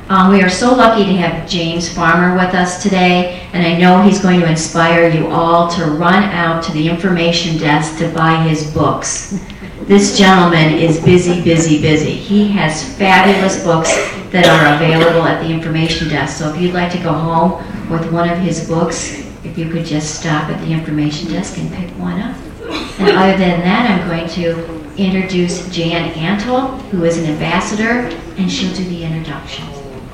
We are so lucky to have James Farmer with us today, and I know he's going to inspire you all to run out to the information desk to buy his books. This gentleman is busy, busy, busy. He has fabulous books that are available at the information desk. So if you'd like to go home with one of his books, if you could just stop at the information desk and pick one up. And other than that, I'm going to introduce Jan Antle, who is an ambassador, and she'll do the introductions.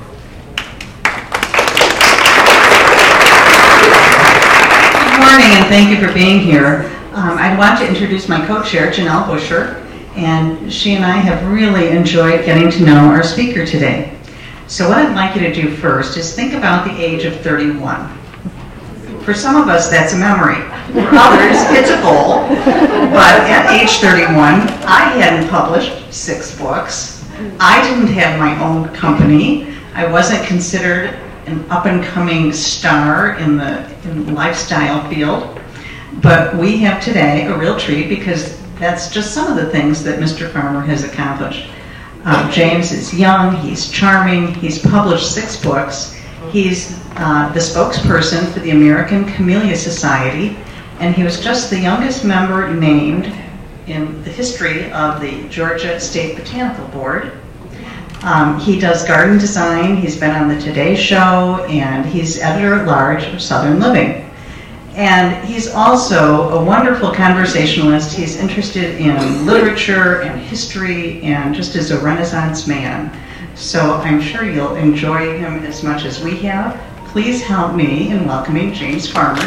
Good morning, and thank you for being here. I want to introduce my co-chair, Janelle Busher, and she and I have really enjoyed getting to know our speaker today. So what I'd like you to do first is think about the age of 31. For some of us, that's a memory. For others, it's a goal. But at age 31, I hadn't published 6 books. I didn't have my own company. I wasn't considered an up-and-coming star in the lifestyle field. But we have today a real treat because that's just some of the things that Mr. Farmer has accomplished. James is young, he's charming, he's published 6 books. He's the spokesperson for the American Camellia Society, and he was just the youngest member named in the history of the Georgia State Botanical Board. He does garden design, he's been on the Today Show, and he's editor-at-large of Southern Living. And he's also a wonderful conversationalist. He's interested in literature and history and just is a Renaissance man. So I'm sure you'll enjoy him as much as we have. Please help me in welcoming James Farmer.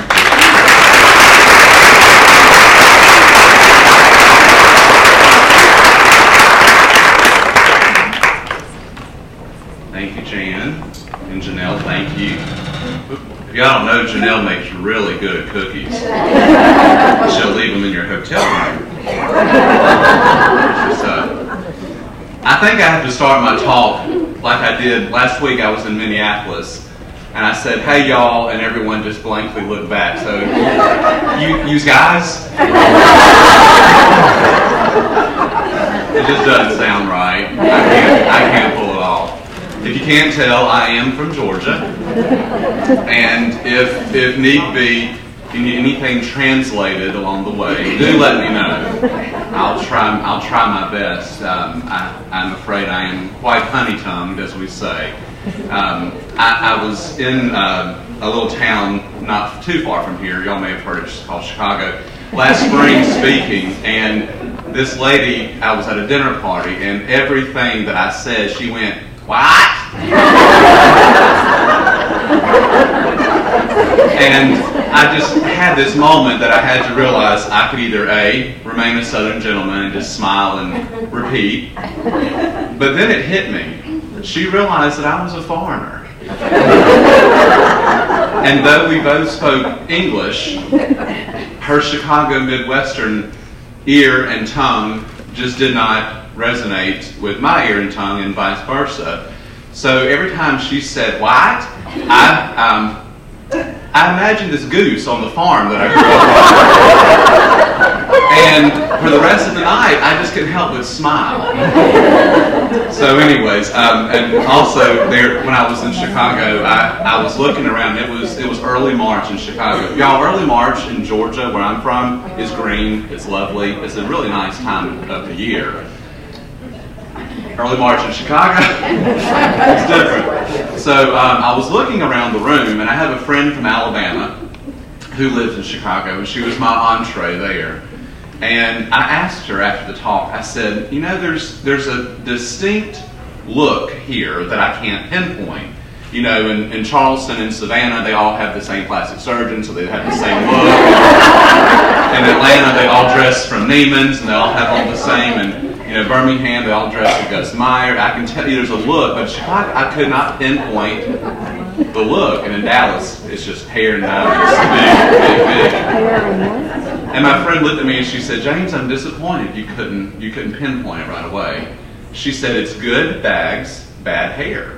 Thank you, Jan. And Janelle, thank you. If y'all don't know, Janelle makes really good cookies. She'll leave them in your hotel room. So, I think I have to start my talk like I did last week. I was in Minneapolis, and I said, "Hey, y'all," and everyone just blankly looked back. So, you guys? It just doesn't sound right. I can't pull it off. If you can't tell, I am from Georgia, and if need be, if you need anything translated along the way, do let me know. I'll try my best. I'm afraid I am quite honey-tongued, as we say. I was in a little town not too far from here. Y'all may have heard it. It's called Chicago. Last spring, speaking, and this lady, I was at a dinner party, and everything that I said, she went, "What?" And I just had this moment that I had to realize I could either A, remain a Southern gentleman and just smile and repeat, but then it hit me. She realized that I was a foreigner. And though we both spoke English, her Chicago Midwestern ear and tongue just did not resonate with my ear and tongue, and vice versa. So every time she said "what," I imagined this goose on the farm that I grew up on. And for the rest of the night, I just couldn't help but smile. So anyways, and also there, when I was in Chicago, I was looking around. It was early March in Chicago. Y'all, early March in Georgia, where I'm from, is green. It's lovely. It's a really nice time of the year. Early March in Chicago, it's different. So I was looking around the room, and I have a friend from Alabama who lives in Chicago, and she was my entree there. And I asked her after the talk, I said, you know, there's a distinct look here that I can't pinpoint. You know, in Charleston and Savannah, they all have the same plastic surgeon, so they have the same look. In Atlanta, they all dress from Neiman's, and they all have all the same. And you know, Birmingham, they all dress with Gus Meyer. I can tell you there's a look, but Chicago, I could not pinpoint the look. And in Dallas, it's just hair and nose, big. And my friend looked at me and she said, "James, I'm disappointed you couldn't pinpoint it right away." She said, "It's good bags, bad hair."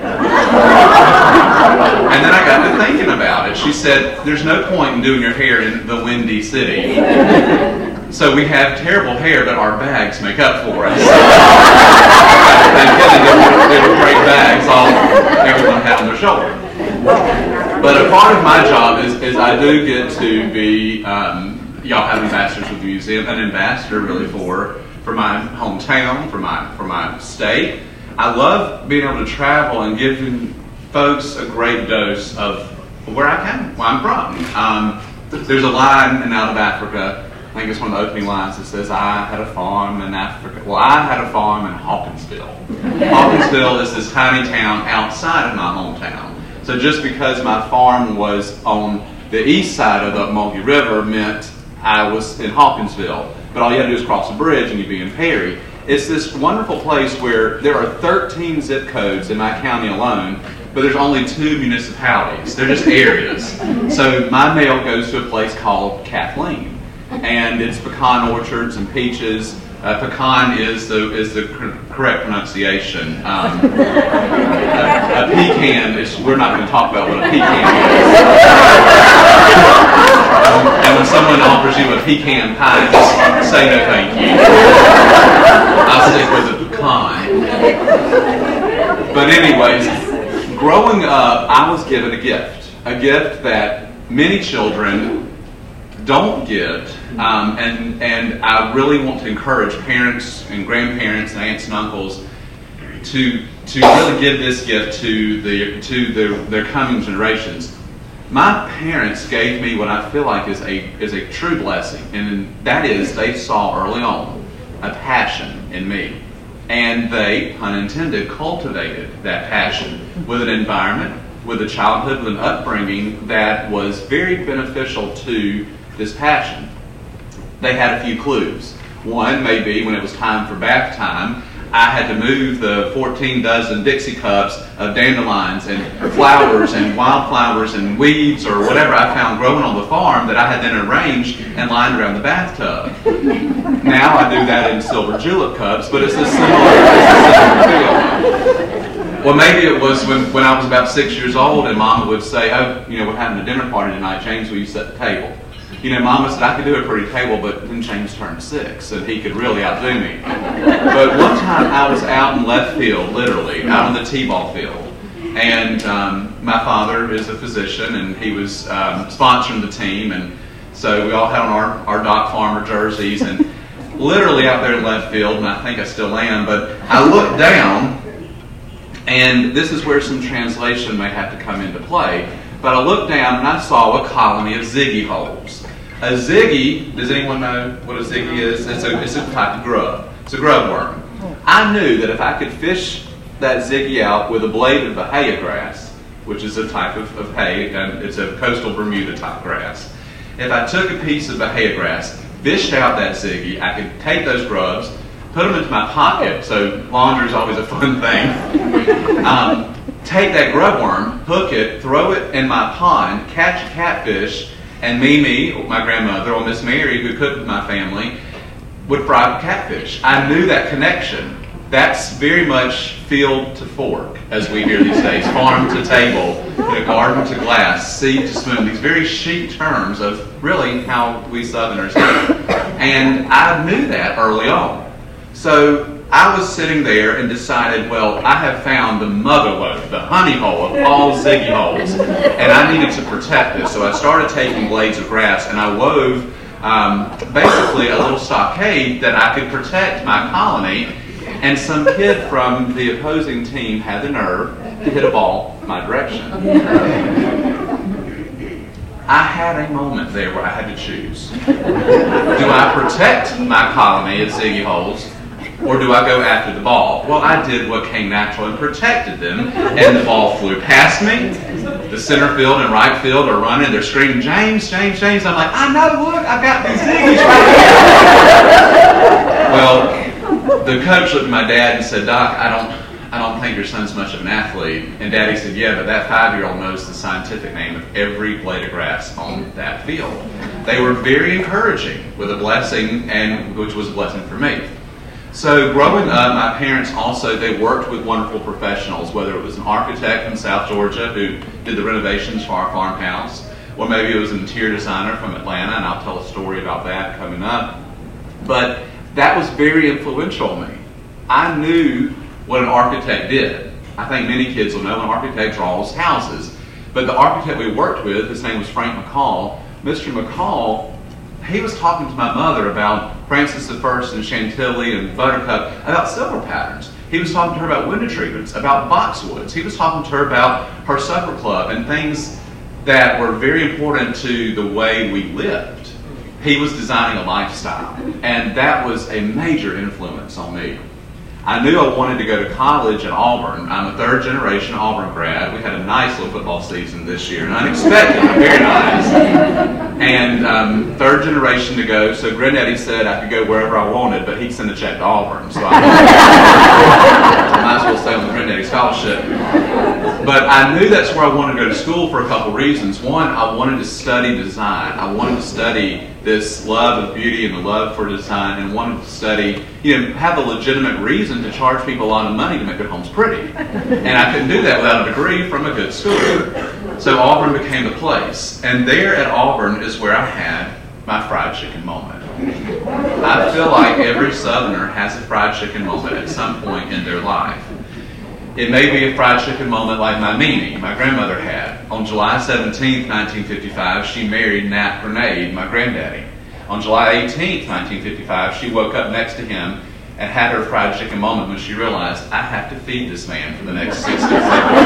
And then I got to thinking about it. She said, "There's no point in doing your hair in the Windy City. So we have terrible hair, but our bags make up for us. Thank goodness they were great bags, everyone had on their shoulder. But a part of my job is I do get to be, y'all have ambassadors with the museum, an ambassador really for my hometown, for my state. I love being able to travel and giving folks a great dose of where I'm from. There's a line in Out of Africa, I think it's one of the opening lines that says, I had a farm in Africa. Well, I had a farm in Hawkinsville. Hawkinsville is this tiny town outside of my hometown. So just because my farm was on the east side of the Mulkey River meant I was in Hawkinsville. But all you had to do is cross a bridge and you'd be in Perry. It's this wonderful place where there are 13 zip codes in my county alone, but there's only 2 municipalities. They're just areas. So my mail goes to a place called Kathleen. And it's pecan orchards and peaches. Pecan is the correct pronunciation. A pecan is, we're not going to talk about what a pecan is. And when someone offers you a pecan pie, just say no thank you. I'll stick with the pecan. But anyways, growing up, I was given a gift that many children don't get, and I really want to encourage parents and grandparents and aunts and uncles to really give this gift to their coming generations. My parents gave me what I feel like is a true blessing, and that is they saw early on a passion in me, and they, pun intended, cultivated that passion with an environment, with a childhood, with an upbringing that was very beneficial to this passion. They had a few clues. One may be when it was time for bath time, I had to move the 14 dozen Dixie cups of dandelions and flowers and wildflowers and weeds or whatever I found growing on the farm that I had then arranged and lined around the bathtub. Now I do that in silver julep cups, but it's a similar feel. Well, maybe it was when I was about 6 years old and Mama would say, oh, we're having a dinner party tonight, James, will you set the table? Mama said I could do a pretty table, but then James turned 6, and he could really outdo me. But one time I was out in left field, literally, out on the t-ball field. And my father is a physician, and he was sponsoring the team. And so we all had on our Doc Farmer jerseys, and literally out there in left field, and I think I still am, but I looked down, and this is where some translation may have to come into play. But I looked down and I saw a colony of ziggy holes. A ziggy, does anyone know what a ziggy is? It's a type of grub. It's a grub worm. I knew that if I could fish that ziggy out with a blade of Bahia grass, which is a type of hay, and it's a coastal Bermuda type grass. If I took a piece of Bahia grass, fished out that ziggy, I could take those grubs, put them into my pocket, so laundry is always a fun thing. Take that grub worm, hook it, throw it in my pond, catch a catfish, and Mimi, my grandmother, or Miss Mary, who cooked with my family, would fry the catfish. I knew that connection. That's very much field to fork, as we hear these days, farm to table, garden to glass, seed to spoon, these very chic terms of really how we Southerners do. And I knew that early on. So I was sitting there and decided, well, I have found the mother lode, the honey hole of all ziggy holes, and I needed to protect this. So I started taking blades of grass and I wove basically a little stockade that I could protect my colony. And some kid from the opposing team had the nerve to hit a ball my direction. I had a moment there where I had to choose. Do I protect my colony at ziggy holes, or do I go after the ball? Well, I did what came natural and protected them, and the ball flew past me. The center field and right field are running. They're screaming, James, James, James. I'm like, I know, look, I got these ziggies right here. Well, the coach looked at my dad and said, Doc, I don't think your son's much of an athlete. And Daddy said, yeah, but that 5-year-old knows the scientific name of every blade of grass on that field. They were very encouraging with a blessing, and which was a blessing for me. So growing up, my parents also, they worked with wonderful professionals, whether it was an architect from South Georgia who did the renovations for our farmhouse, or maybe it was an interior designer from Atlanta, and I'll tell a story about that coming up. But that was very influential on me. I knew what an architect did. I think many kids will know an architect draws houses. But the architect we worked with, his name was Frank McCall. Mr. McCall, he was talking to my mother about Francis I and Chantilly and Buttercup, about silver patterns. He was talking to her about window treatments, about boxwoods. He was talking to her about her supper club and things that were very important to the way we lived. He was designing a lifestyle, and that was a major influence on me. I knew I wanted to go to college at Auburn. I'm a third generation Auburn grad. We had a nice little football season this year, and unexpected, but very nice. And third generation to go, so Granddaddy said I could go wherever I wanted, but he'd send a check to Auburn, so I might as well stay on the Granddaddy scholarship. But I knew that's where I wanted to go to school for a couple reasons. One, I wanted to study design. I wanted to study this love of beauty and the love for design, and wanted to study, have a legitimate reason to charge people a lot of money to make their homes pretty. And I couldn't do that without a degree from a good school. So Auburn became the place. And there at Auburn is where I had my fried chicken moment. I feel like every Southerner has a fried chicken moment at some point in their life. It may be a fried chicken moment like my Mimi, my grandmother, had. On July 17th, 1955, she married Nat Grenade, my granddaddy. On July 18th, 1955, she woke up next to him and had her fried chicken moment when she realized, I have to feed this man for the next 6 months.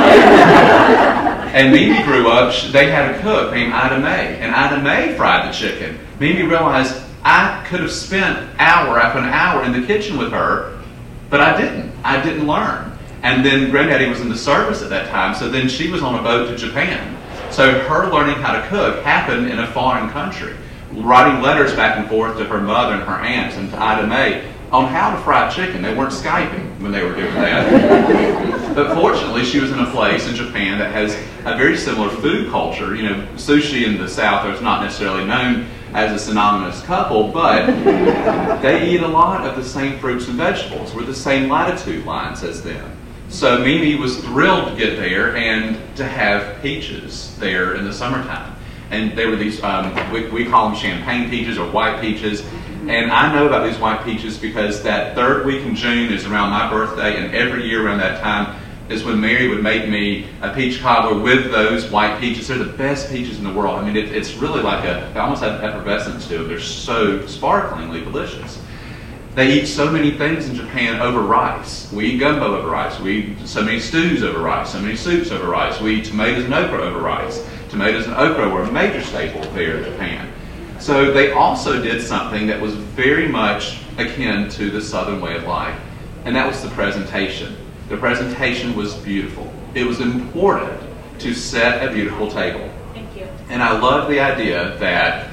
And Mimi grew up, they had a cook named Ida Mae, and Ida Mae fried the chicken. Mimi realized, I could have spent hour after an hour in the kitchen with her, but I didn't. I didn't learn. And then Granddaddy was in the service at that time, so then she was on a boat to Japan. So her learning how to cook happened in a foreign country, writing letters back and forth to her mother and her aunts and to Ida Mae on how to fry chicken. They weren't Skyping when they were doing that. But fortunately, she was in a place in Japan that has a very similar food culture. Sushi in the South is not necessarily known as a synonymous couple, but they eat a lot of the same fruits and vegetables. We're the same latitude lines as them. So Mimi was thrilled to get there and to have peaches there in the summertime. And they were these, we call them champagne peaches or white peaches. And I know about these white peaches because that third week in June is around my birthday, and every year around that time is when Mary would make me a peach cobbler with those white peaches. They're the best peaches in the world. I mean, it's really like they almost have effervescence to them. They're so sparklingly delicious. They eat so many things in Japan over rice. We eat gumbo over rice. We eat so many stews over rice, so many soups over rice. We eat tomatoes and okra over rice. Tomatoes and okra were a major staple there in Japan. So they also did something that was very much akin to the Southern way of life, and that was the presentation. The presentation was beautiful. It was important to set a beautiful table. Thank you. And I love the idea that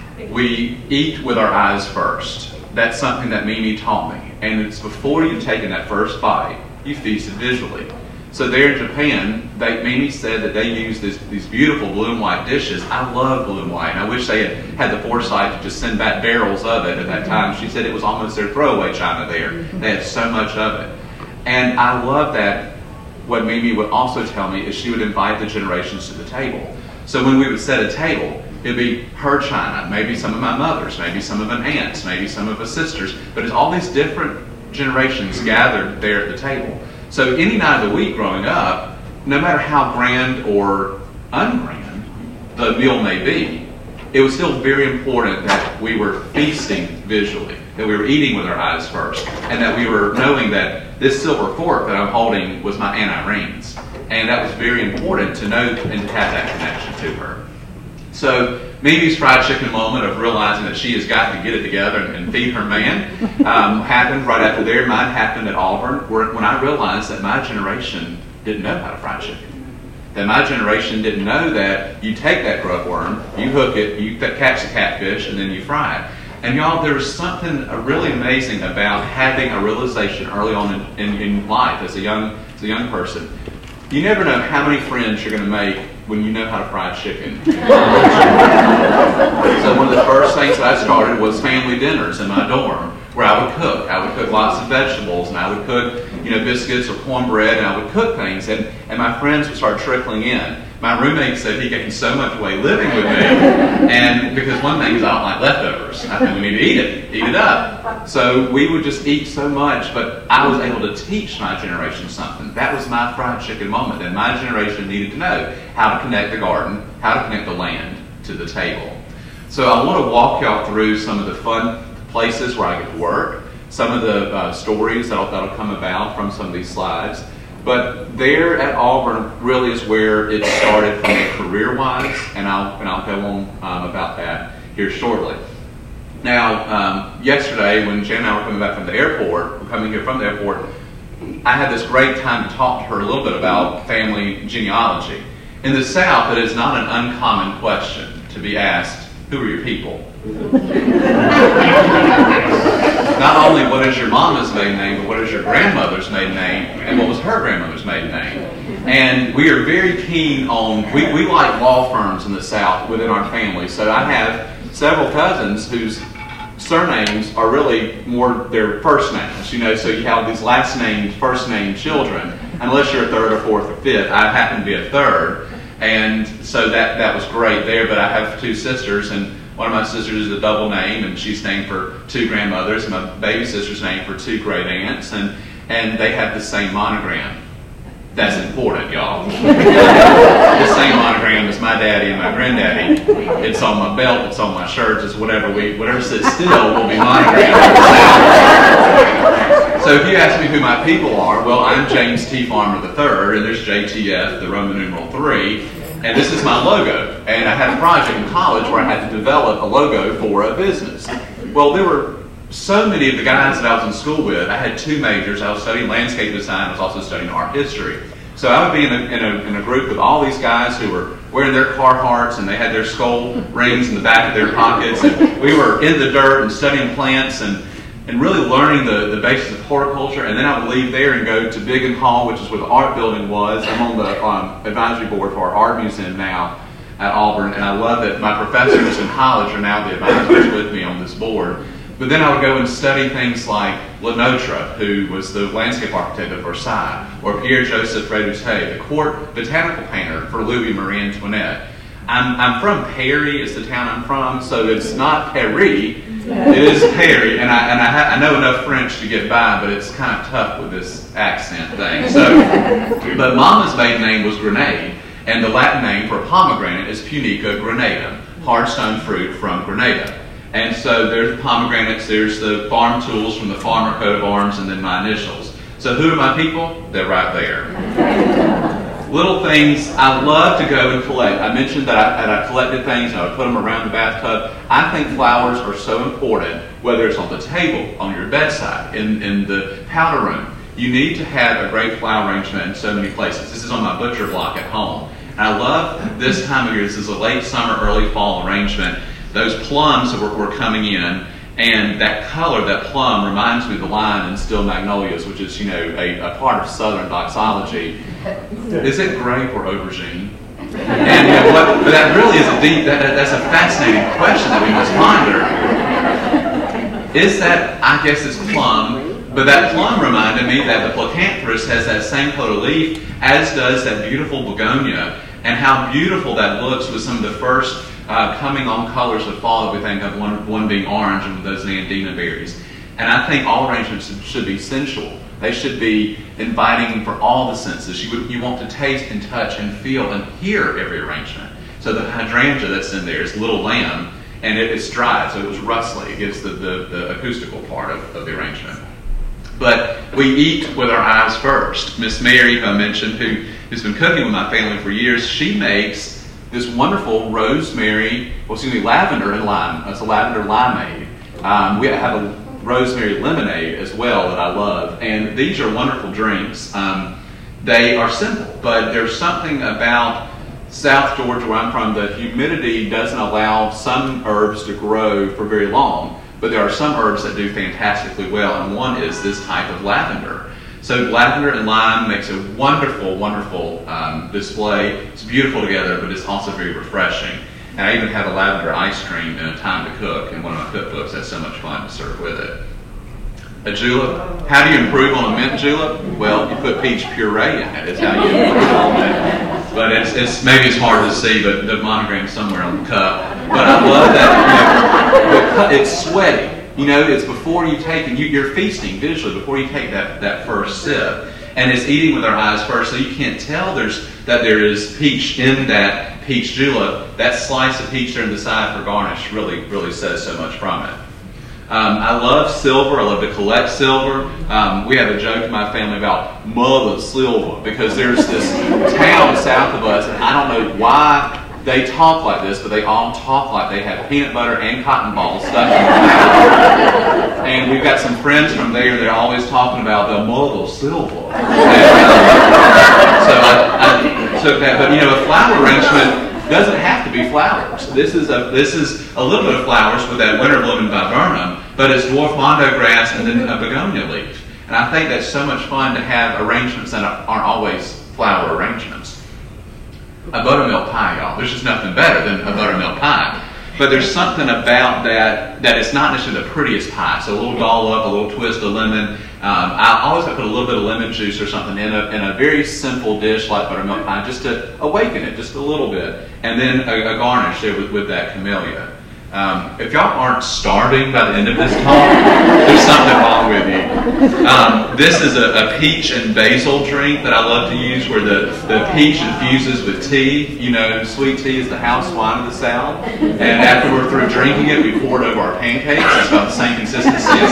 we eat with our eyes first. That's something that Mimi taught me. And it's before you've taken that first bite, you feasted visually. So there in Japan, Mimi said that they use these beautiful blue and white dishes. I love blue and white, and I wish they had the foresight to just send back barrels of it at that time. She said it was almost their throwaway china there. They had so much of it. And I love that what Mimi would also tell me is she would invite the generations to the table. So when we would set a table, it'd be her china, maybe some of my mother's, maybe some of an aunt's, maybe some of a sister's, but it's all these different generations gathered there at the table. So any night of the week growing up, no matter how grand or ungrand the meal may be, it was still very important that we were feasting visually, that we were eating with our eyes first, and that we were knowing that this silver fork that I'm holding was my Aunt Irene's. And that was very important to know and to have that connection to her. So Mimi's fried chicken moment of realizing that she has got to get it together and feed her man happened right after there. Mine happened at Auburn, when I realized that my generation didn't know how to fry chicken. That my generation didn't know that you take that grub worm, you hook it, you catch the catfish, and then you fry it. And y'all, there was something really amazing about having a realization early on in life as a young person. You never know how many friends you're going to make when you know how to fry chicken. So one of the first things that I started was family dinners in my dorm, where I would cook. I would cook lots of vegetables, and I would cook biscuits or cornbread, and I would cook things, and my friends would start trickling in. My roommate said he gained so much weight living with me, and because one thing is I don't like leftovers. I think we need to eat it up. So we would just eat so much, but I was able to teach my generation something. That was my fried chicken moment, and my generation needed to know how to connect the garden, how to connect the land to the table. So I want to walk y'all through some of the fun places where I get to work, some of the stories that'll come about from some of these slides. But there at Auburn really is where it started for me career-wise, and I'll go on about that here shortly. Now, yesterday when Jen and I were coming back from the airport, coming here from the airport, I had this great time to talk to her a little bit about family genealogy. In the South, it is not an uncommon question to be asked, who are your people? Not only what is your mama's maiden name, but what is your grandmother's maiden name, and what was her grandmother's maiden name. And we are very keen on, we like law firms in the South within our family. So I have several cousins whose surnames are really more their first names. So you have these last named, first name children, unless you're a third or fourth or fifth. I happen to be a third. And so that was great there, but I have two sisters, and one of my sisters is a double name, and she's named for two grandmothers, and my baby sister's named for two great aunts, and they have the same monogram. That's important, y'all. The same monogram as my daddy and my granddaddy. It's on my belt, it's on my shirt, it's whatever sits still will be monogrammed. So if you ask me who my people are, well, I'm James T. Farmer III, and there's JTF, the Roman numeral 3, and this is my logo. And I had a project in college where I had to develop a logo for a business. Well, there were so many of the guys that I was in school with. I had two majors. I was studying landscape design. I was also studying art history. So I would be in a group with all these guys who were wearing their Carhartts, and they had their skull rings in the back of their pockets. And we were in the dirt and studying plants and really learning the basis of horticulture. And then I would leave there and go to Biggin Hall, which is where the art building was. I'm on the advisory board for our art museum now at Auburn, and I love that my professors in college are now the advisors with me on this board. But then I would go and study things like Lenotre, who was the landscape architect of Versailles, or Pierre-Joseph Redouté, the court botanical painter for Louis Marie Antoinette. I'm from Perry, is the town I'm from, so it's not Paris, it is Perry, and I know enough French to get by, but it's kind of tough with this accent thing. So, but Mama's maiden name was Grenade, and the Latin name for pomegranate is Punica granadum, hard stone fruit from Grenada. And so there's the pomegranates, there's the farm tools from the farmer coat of arms, and then my initials. So who are my people? They're right there. Little things I love to go and collect. I mentioned that I collected things and I would put them around the bathtub. I think flowers are so important, whether it's on the table, on your bedside, in the powder room. You need to have a great flower arrangement in so many places. This is on my butcher block at home. And I love this time of year. This is a late summer, early fall arrangement. Those plums that were coming in, and that color, that plum, reminds me of the line in Still Magnolias, which is, a part of Southern doxology. Is it grape or aubergine? And but that really is that's a fascinating question that we must ponder. Is that, I guess it's plum, but that plum reminded me that the Placanthus has that same color leaf, as does that beautiful begonia, and how beautiful that looks with some of the first coming on colors of fall that we think of, one being orange and those nandina berries. And I think all arrangements should be sensual. They should be inviting for all the senses. You want to taste and touch and feel and hear every arrangement. So the hydrangea that's in there is Little Lamb, and it's dry, so it was rustly. It gives the acoustical part of the arrangement. But we eat with our eyes first. Miss Mary, who I mentioned, who's been cooking with my family for years, she makes this wonderful lavender and lime. It's a lavender limeade. We have a rosemary lemonade as well that I love. And these are wonderful drinks. They are simple, but there's something about South Georgia, where I'm from, the humidity doesn't allow some herbs to grow for very long. But there are some herbs that do fantastically well, and one is this type of lavender. So lavender and lime makes a wonderful, wonderful display. It's beautiful together, but it's also very refreshing. And I even have a lavender ice cream in A Time to Cook in one of my cookbooks. That's so much fun to serve with it. a julep. How do you improve on a mint julep? Well, you put peach puree in it. It's how you improve on it. But it's maybe it's hard to see, but the monogram's somewhere on the cup. But I love that. It's sweaty. You know, it's before you take it. You're feasting visually before you take that first sip. And it's eating with our eyes first, so you can't tell that there is peach in that peach julep. That slice of peach there on the side for garnish really says so much from it. I love silver. I love to collect silver. We have a joke in my family about mother silver because there's this town south of us, and I don't know why they talk like this, but they all talk like they have peanut butter and cotton balls stuck in their mouth. And we've got some friends from there. They're always talking about the mother silver. So I took that. But you know, a flower arrangement doesn't have to be flowers. This is a little bit of flowers with that winter blooming viburnum, but it's dwarf mondo grass and then a begonia leaf. And I think that's so much fun to have arrangements that aren't always flower arrangements. A buttermilk pie, y'all. There's just nothing better than a buttermilk pie. But there's something about that it's not necessarily the prettiest pie. So a little dollop, a little twist of lemon. I always put a little bit of lemon juice or something in a very simple dish like buttermilk pie, just to awaken it just a little bit. And then a garnish there with that camellia. If y'all aren't starving by the end of this talk, there's something wrong with you. This is a peach and basil drink that I love to use where the peach infuses with tea. You know, sweet tea is the house wine of the South. And after we're through drinking it, we pour it over our pancakes. It's about the same consistency as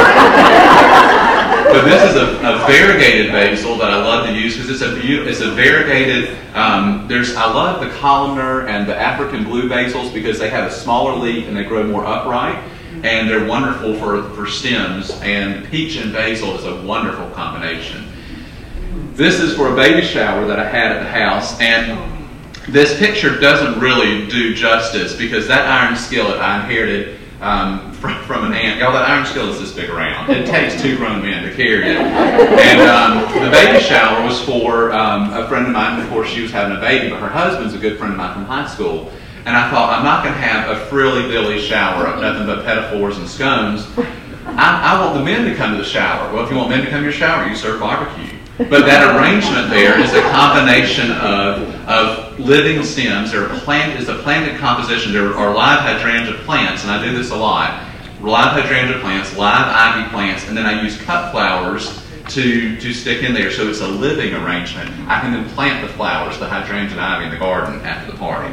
syrup. But this is a variegated basil that I love to use because it's a variegated. I love the columnar and the African blue basils because they have a smaller leaf and they grow more upright, and they're wonderful for stems. And peach and basil is a wonderful combination. This is for a baby shower that I had at the house, and this picture doesn't really do justice because that iron skillet I inherited from an aunt. Y'all, that iron skillet is this big around. It takes 2 grown men to carry it. And the baby shower was for a friend of mine before she was having a baby, but her husband's a good friend of mine from high school. And I thought, I'm not going to have a frilly-dilly shower of nothing but pinafores and scones. I want the men to come to the shower. Well, if you want men to come to your shower, you serve barbecue. But that arrangement there is a combination of living stems. Is a planted composition. There are live hydrangea plants, and I do this a lot. Live hydrangea plants, live ivy plants, and then I use cut flowers to stick in there. So it's a living arrangement. I can then plant the flowers, the hydrangea and ivy in the garden after the party.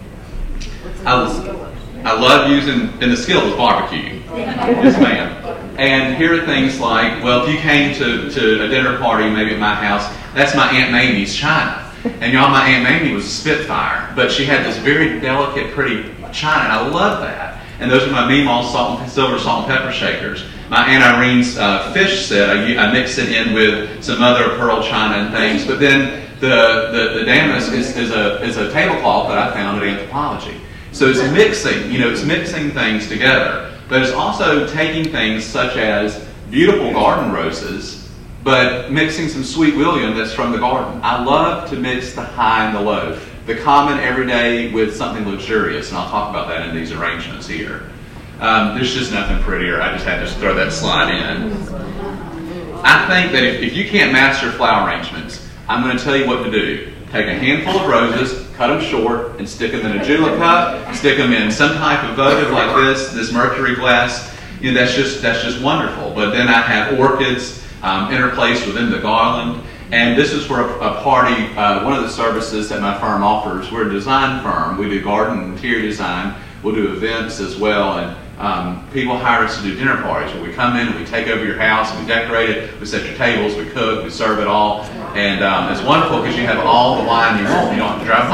I love using, and the skillet is barbecue. Yes, ma'am. And here are things like, well, if you came to a dinner party, maybe at my house, that's my Aunt Mamie's china. And y'all, my Aunt Mamie was a Spitfire, but she had this very delicate, pretty china, and I love that. And those are my Meemaw silver salt and pepper shakers. My Aunt Irene's fish set, I mix it in with some other pearl china and things. But then the damask is a tablecloth that I found at Anthropology. So it's mixing things together. But it's also taking things such as beautiful garden roses, but mixing some Sweet William that's from the garden. I love to mix the high and the low, the common everyday with something luxurious, and I'll talk about that in these arrangements here. There's just nothing prettier. I just had to throw that slide in. I think that if you can't master flower arrangements, I'm going to tell you what to do. Take a handful of roses, cut them short, and stick them in a julep cup. Stick them in some type of votive like this mercury glass. You know, that's just wonderful. But then I have orchids interplaced within the garland. And this is for a party. One of the services that my firm offers. We're a design firm. We do garden and interior design. We'll do events as well. And people hire us to do dinner parties where we come in and we take over your house and we decorate it. We set your tables, we cook, we serve it all. And it's wonderful because you have all the wine you want. You don't have to drive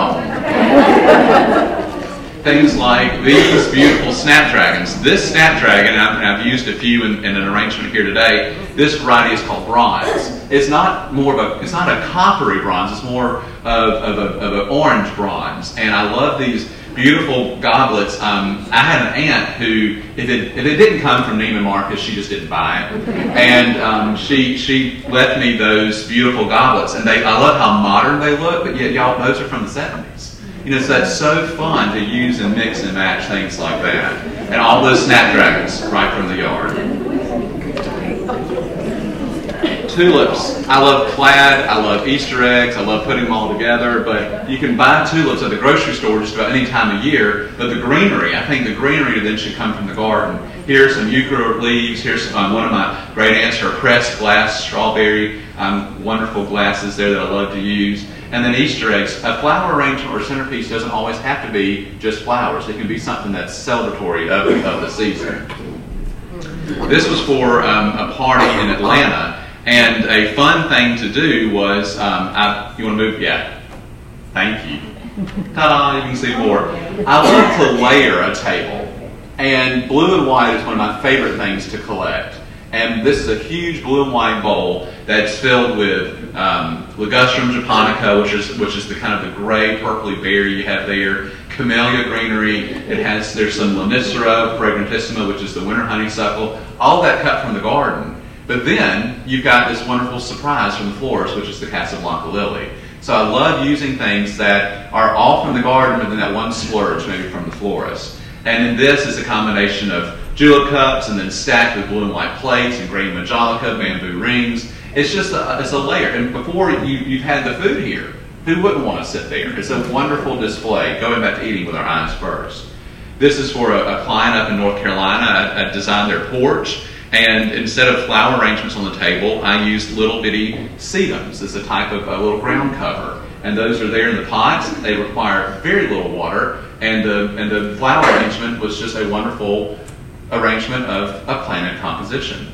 home. Things like these beautiful snapdragons. This snapdragon, and I've used a few in an arrangement here today. This variety is called bronze. It's not a coppery bronze. It's more of an orange bronze. And I love these beautiful goblets. I had an aunt who, if it didn't come from Neiman Marcus, she just didn't buy it. And she left me those beautiful goblets. And I love how modern they look, but yet, y'all, those are from the 70s. You know, so that's so fun to use and mix and match things like that. And all those snapdragons right from the yard. tulips, I love plaid, I love Easter eggs, I love putting them all together, but you can buy tulips at the grocery store just about any time of year, but the greenery, I think the greenery then should come from the garden. Here's some euchre leaves, here's one of my great aunts, her pressed glass strawberry, wonderful glasses there that I love to use. And then Easter eggs. A flower arrangement or centerpiece doesn't always have to be just flowers. It can be something that's celebratory of the season. This was for a party in Atlanta, and a fun thing to do was, you want to move? Yeah. Thank you. Ta-da, you can see more. I love to layer a table, and blue and white is one of my favorite things to collect. And this is a huge blue and white bowl that's filled with Ligustrum japonica, which is the kind of the gray purpley berry you have there. Camellia greenery. There's some Lonicera fragrantissima, which is the winter honeysuckle. All that cut from the garden. But then you've got this wonderful surprise from the florist, which is the Casablanca lily. So I love using things that are all from the garden, but then that one splurge maybe from the florist. And then this is a combination of julep cups and then stacked with blue and white plates and green majolica, bamboo rings. It's just it's a layer. And before you've had the food here, who wouldn't want to sit there? It's a wonderful display, going back to eating with our eyes first. This is for a client up in North Carolina. I designed their porch, and instead of flower arrangements on the table, I used little bitty sedums as a type of a little ground cover. And those are there in the pots. They require very little water, and the flower arrangement was just a wonderful arrangement of a planted composition.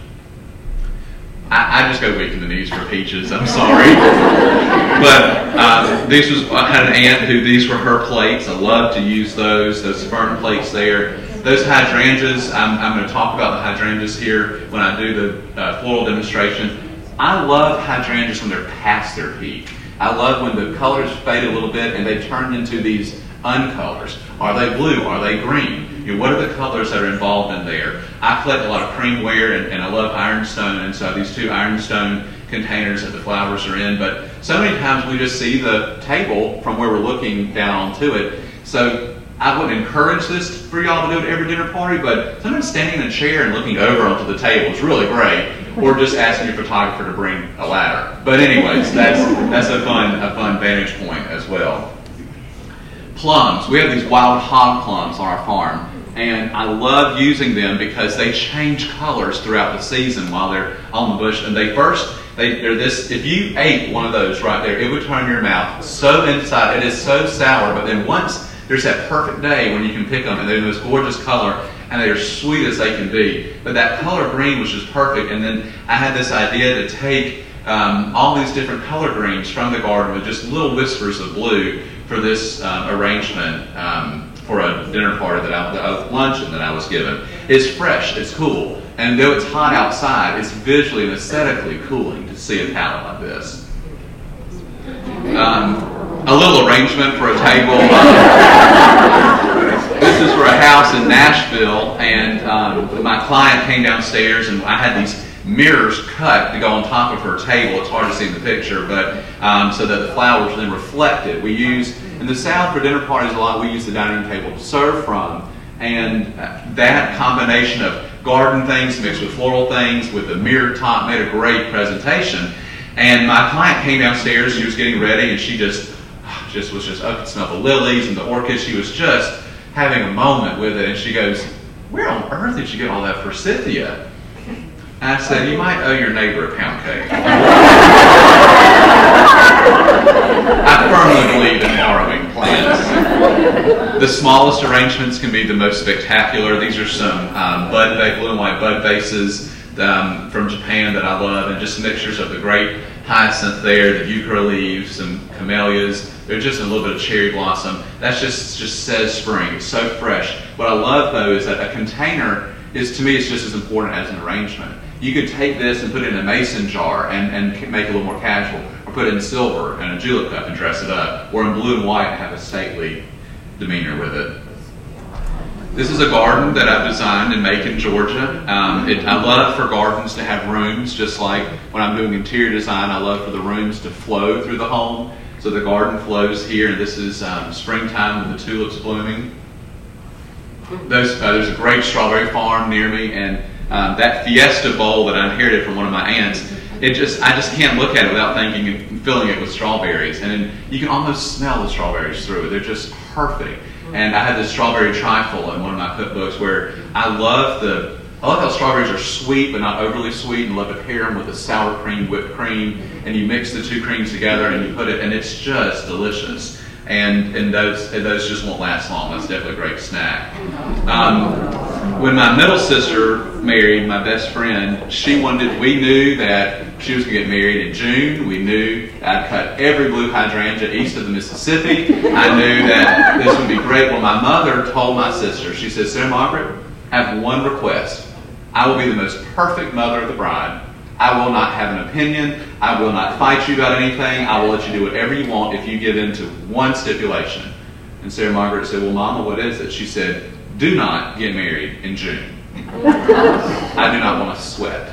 I just go weak in the knees for peaches, I'm sorry. But I had an aunt who these were her plates. I love to use those fern plates there. Those hydrangeas, I'm going to talk about the hydrangeas here when I do the floral demonstration. I love hydrangeas when they're past their peak. I love when the colors fade a little bit and they turn into these uncolors. Are they blue? Are they green? What are the colors that are involved in there? I collect a lot of creamware, and I love ironstone, and so these two ironstone containers that the flowers are in. But so many times we just see the table from where we're looking down onto it. So I wouldn't encourage this for y'all to do at every dinner party, but sometimes standing in a chair and looking over onto the table is really great. Or just asking your photographer to bring a ladder. But anyways, that's a fun vantage point as well. Plums. We have these wild hog plums on our farm, and I love using them because they change colors throughout the season while they're on the bush. And they're this. If you ate one of those right there, it would turn your mouth so inside. It is so sour, but then once there's that perfect day when you can pick them, and they're this gorgeous color, and they're sweet as they can be. But that color green was just perfect. And then I had this idea to take all these different color greens from the garden with just little whispers of blue for this arrangement for a dinner party a luncheon that I was given. It's fresh, it's cool, and though it's hot outside, it's visually and aesthetically cooling to see a palette like this. A little arrangement for a table. This is for a house in Nashville, and my client came downstairs, and I had these mirrors cut to go on top of her table. It's hard to see in the picture, but so that the flowers then reflect it. We use, in the South for dinner parties a lot, we use the dining room table to serve from, and that combination of garden things mixed with floral things with the mirrored top made a great presentation. And my client came downstairs, she was getting ready, and she just was up and smelled the lilies and the orchids. She was just having a moment with it, and she goes, "Where on earth did you get all that forsythia?" And I said, "You might owe your neighbor a pound cake." I firmly believe in borrowing plants. The smallest arrangements can be the most spectacular. These are some blue and white bud vases from Japan that I love, and just mixtures of the great hyacinth there, the euchre leaves, some camellias. There's just a little bit of cherry blossom. That's just says spring. It's so fresh. What I love though is that a container is, to me, it's just as important as an arrangement. You could take this and put it in a mason jar and make it a little more casual, or put it in silver and a julep cup and dress it up, or in blue and white and have a stately demeanor with it. This is a garden that I've designed in Macon, Georgia. I love for gardens to have rooms, just like when I'm doing interior design, I love for the rooms to flow through the home. So the garden flows here, and this is springtime with the tulips blooming. There's a great strawberry farm near me, and that Fiesta bowl that I inherited from one of my aunts, I just can't look at it without thinking and filling it with strawberries. And then you can almost smell the strawberries through it. They're just perfect. And I had this strawberry trifle in one of my cookbooks where I love how strawberries are sweet but not overly sweet, and love to pair them with the sour cream, whipped cream, and you mix the two creams together and you put it, and it's just delicious. And those just won't last long. That's definitely a great snack. When my middle sister married, my best friend, we knew that she was going to get married in June. We knew I'd cut every blue hydrangea east of the Mississippi. I knew that this would be great. Well, my mother told my sister, she said, "Sarah Margaret, I have one request. I will be the most perfect mother of the bride. I will not have an opinion. I will not fight you about anything. I will let you do whatever you want if you give in to one stipulation." And Sarah Margaret said, "Well, Mama, what is it?" She said, "Do not get married in June. I do not want to sweat."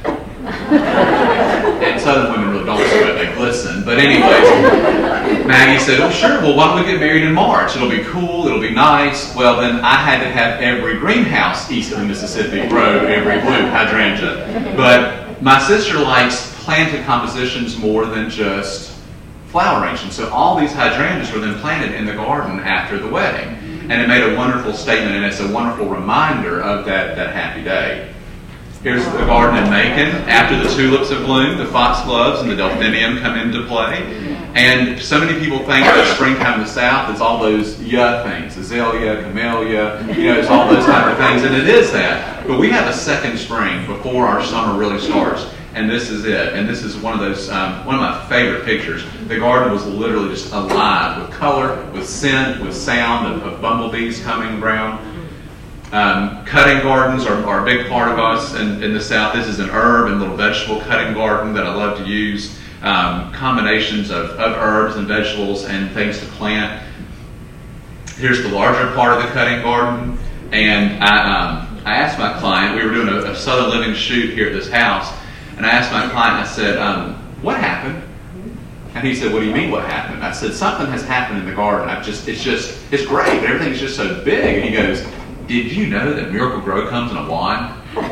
And Southern women really don't sweat, they glisten. But anyways, Maggie said, "Oh, sure, well, why don't we get married in March? It'll be cool, it'll be nice." Well, then I had to have every greenhouse east of the Mississippi grow every blue hydrangea. But my sister likes planted compositions more than just flower arrangements. So all these hydrangeas were then planted in the garden after the wedding. And it made a wonderful statement, and it's a wonderful reminder of that happy day. Here's the garden in Macon. After the tulips have bloomed, the foxgloves and the delphinium come into play. And so many people think that springtime in the South, it's all those things, azalea, camellia, it's all those type of things, and it is that. But we have a second spring before our summer really starts, and this is it. And this is one of my favorite pictures. The garden was literally just alive with color, with scent, with sound of bumblebees coming around. Cutting gardens are a big part of us in the South. This is an herb and little vegetable cutting garden that I love to use. Combinations of herbs and vegetables and things to plant. Here's the larger part of the cutting garden. And I asked my client, we were doing a Southern Living shoot here at this house, and I asked my client, I said, "What happened?" And he said, "What do you mean, what happened?" I said, "Something has happened in the garden. It's great, but everything's just so big." And he goes, "Did you know that Miracle Grow comes in a wand?"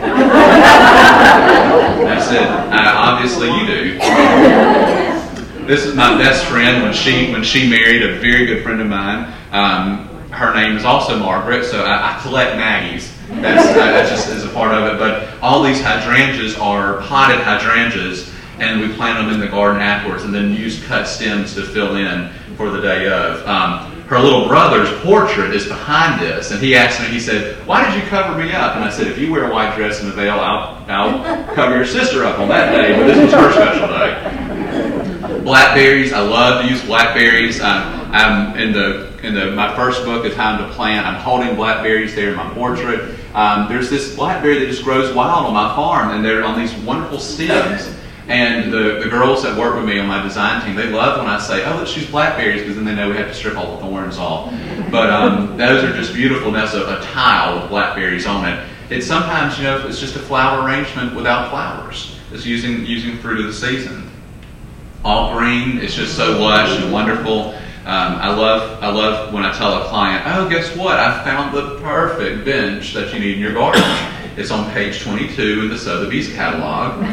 I said, "Obviously you do." This is my best friend when she married a very good friend of mine. Her name is also Margaret, so I collect Maggies. That just is a part of it. But all these hydrangeas are potted hydrangeas, and we plant them in the garden afterwards, and then use cut stems to fill in for the day of. Her little brother's portrait is behind this, and he asked me, he said, "Why did you cover me up?" And I said, "If you wear a white dress and a veil, I'll cover your sister up on that day, but this is her special day." Blackberries, I love to use blackberries. I'm in my first book, A Time to Plant, I'm holding blackberries there in my portrait. There's this blackberry that just grows wild on my farm, and they're on these wonderful stems. And the girls that work with me on my design team, they love when I say, "Oh, let's choose blackberries," because then they know we have to strip all the thorns off. But those are just beautiful, and that's a tile with blackberries on it. It's sometimes, it's just a flower arrangement without flowers. It's using fruit of the season. All green, it's just so lush and wonderful. I love when I tell a client, "Oh, guess what? I found the perfect bench that you need in your garden." It's on page 22 in the Sotheby's catalog.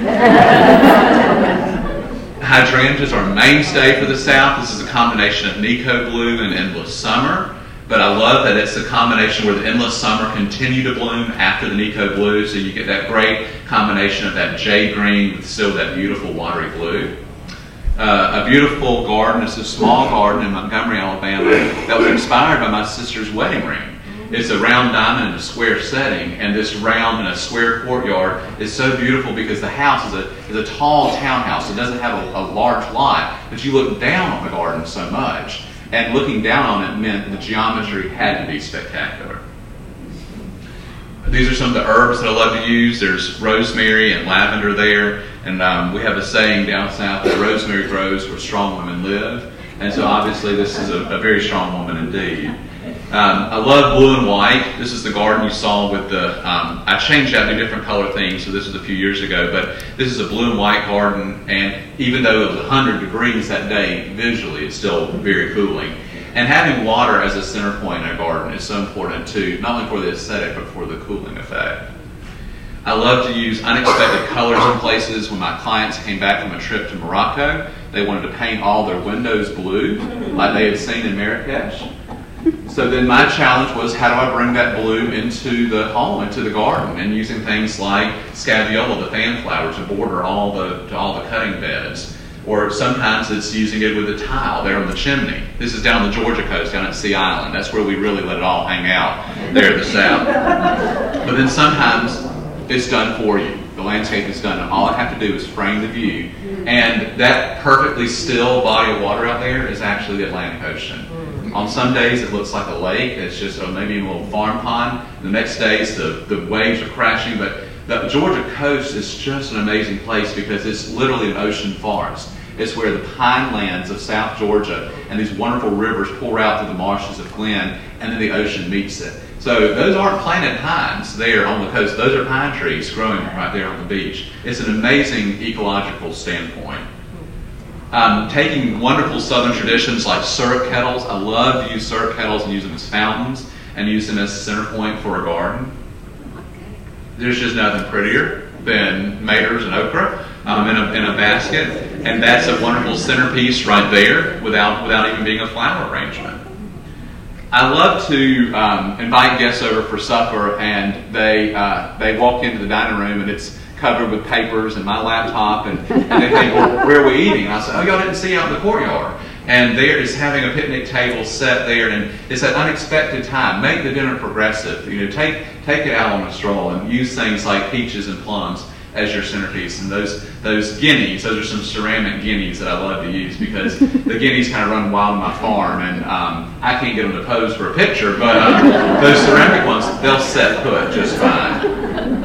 Hydrangeas are a mainstay for the South. This is a combination of Nico blue and endless summer. But I love that it's a combination where the endless summer continue to bloom after the Nico blue, so you get that great combination of that jade green with still that beautiful watery blue. A beautiful garden. It's a small garden in Montgomery, Alabama, that was inspired by my sister's wedding ring. It's a round diamond in a square setting, and this round in a square courtyard is so beautiful because the house is a tall townhouse. It doesn't have a large lot, but you look down on the garden so much, and looking down on it meant the geometry had to be spectacular. These are some of the herbs that I love to use. There's rosemary and lavender there, and we have a saying down south that rosemary grows where strong women live, and so obviously this is a very strong woman indeed. I love blue and white. This is the garden you saw with I changed out to different color themes, so this was a few years ago, but this is a blue and white garden, and even though it was 100 degrees that day, visually it's still very cooling. And having water as a center point in a garden is so important too, not only for the aesthetic, but for the cooling effect. I love to use unexpected colors in places. When my clients came back from a trip to Morocco, they wanted to paint all their windows blue, like they had seen in Marrakesh. So then my challenge was, how do I bring that blue into the home, into the garden, and using things like scabiole, the fan flower, to border all the cutting beds. Or sometimes it's using it with a tile there on the chimney. This is down the Georgia coast, down at Sea Island. That's where we really let it all hang out, there in the south. But then sometimes it's done for you. The landscape is done, and all I have to do is frame the view. And that perfectly still body of water out there is actually the Atlantic Ocean. On some days it looks like a lake, it's just maybe a little farm pond. The next days the waves are crashing, but the Georgia coast is just an amazing place because it's literally an ocean forest. It's where the pine lands of South Georgia and these wonderful rivers pour out through the marshes of Glen, and then the ocean meets it. So those aren't planted pines there on the coast. Those are pine trees growing right there on the beach. It's an amazing ecological standpoint. Taking wonderful southern traditions like syrup kettles. I love to use syrup kettles and use them as fountains and use them as a center point for a garden. There's just nothing prettier than maters and okra in a basket, and that's a wonderful centerpiece right there without even being a flower arrangement. I love to invite guests over for supper, and they walk into the dining room and it's covered with papers and my laptop, and they think, well, where are we eating? And I said, oh, y'all didn't see out in the courtyard. And there is having a picnic table set there, and it's an unexpected time. Make the dinner progressive. You know, take it out on a stroll and use things like peaches and plums as your centerpiece. And those guineas, those are some ceramic guineas that I love to use because the guineas kind of run wild on my farm, and I can't get them to pose for a picture, but those ceramic ones, they'll set put just fine.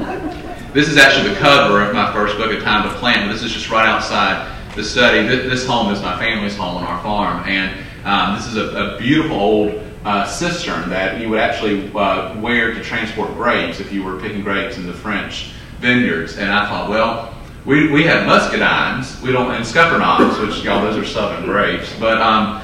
This is actually the cover of my first book, A Time to Plant. This is just right outside the study. This home is my family's home on our farm, and this is a beautiful old cistern that you would actually wear to transport grapes if you were picking grapes in the French vineyards. And I thought, well, we have muscadines, we don't, and scuppernongs, which y'all, those are southern grapes, but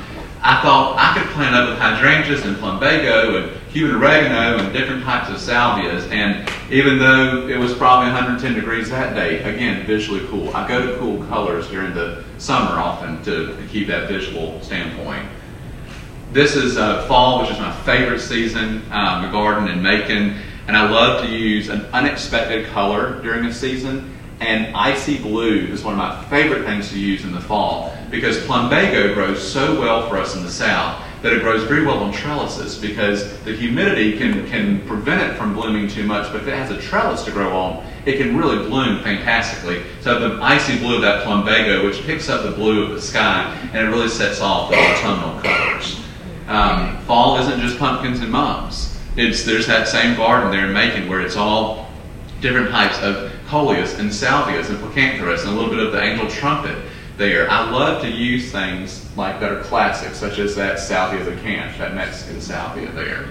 I thought I could plant up with hydrangeas and plumbago and Cuban oregano and different types of salvias, and even though it was probably 110 degrees that day, again, visually cool. I go to cool colors during the summer often to keep that visual standpoint. This is fall, which is my favorite season, the garden in Macon, and I love to use an unexpected color during the season, and icy blue is one of my favorite things to use in the fall because plumbago grows so well for us in the south that it grows very well on trellises because the humidity can prevent it from blooming too much, but if it has a trellis to grow on, it can really bloom fantastically. So the icy blue of that plumbago, which picks up the blue of the sky, and it really sets off the autumnal colors. Fall isn't just pumpkins and mums. There's that same garden there in Macon where it's all different types of coleus and salvias and pocantherus and a little bit of the angel trumpet there. I love to use things like that are classic, such as that salvia de Canche, that Mexican salvia there.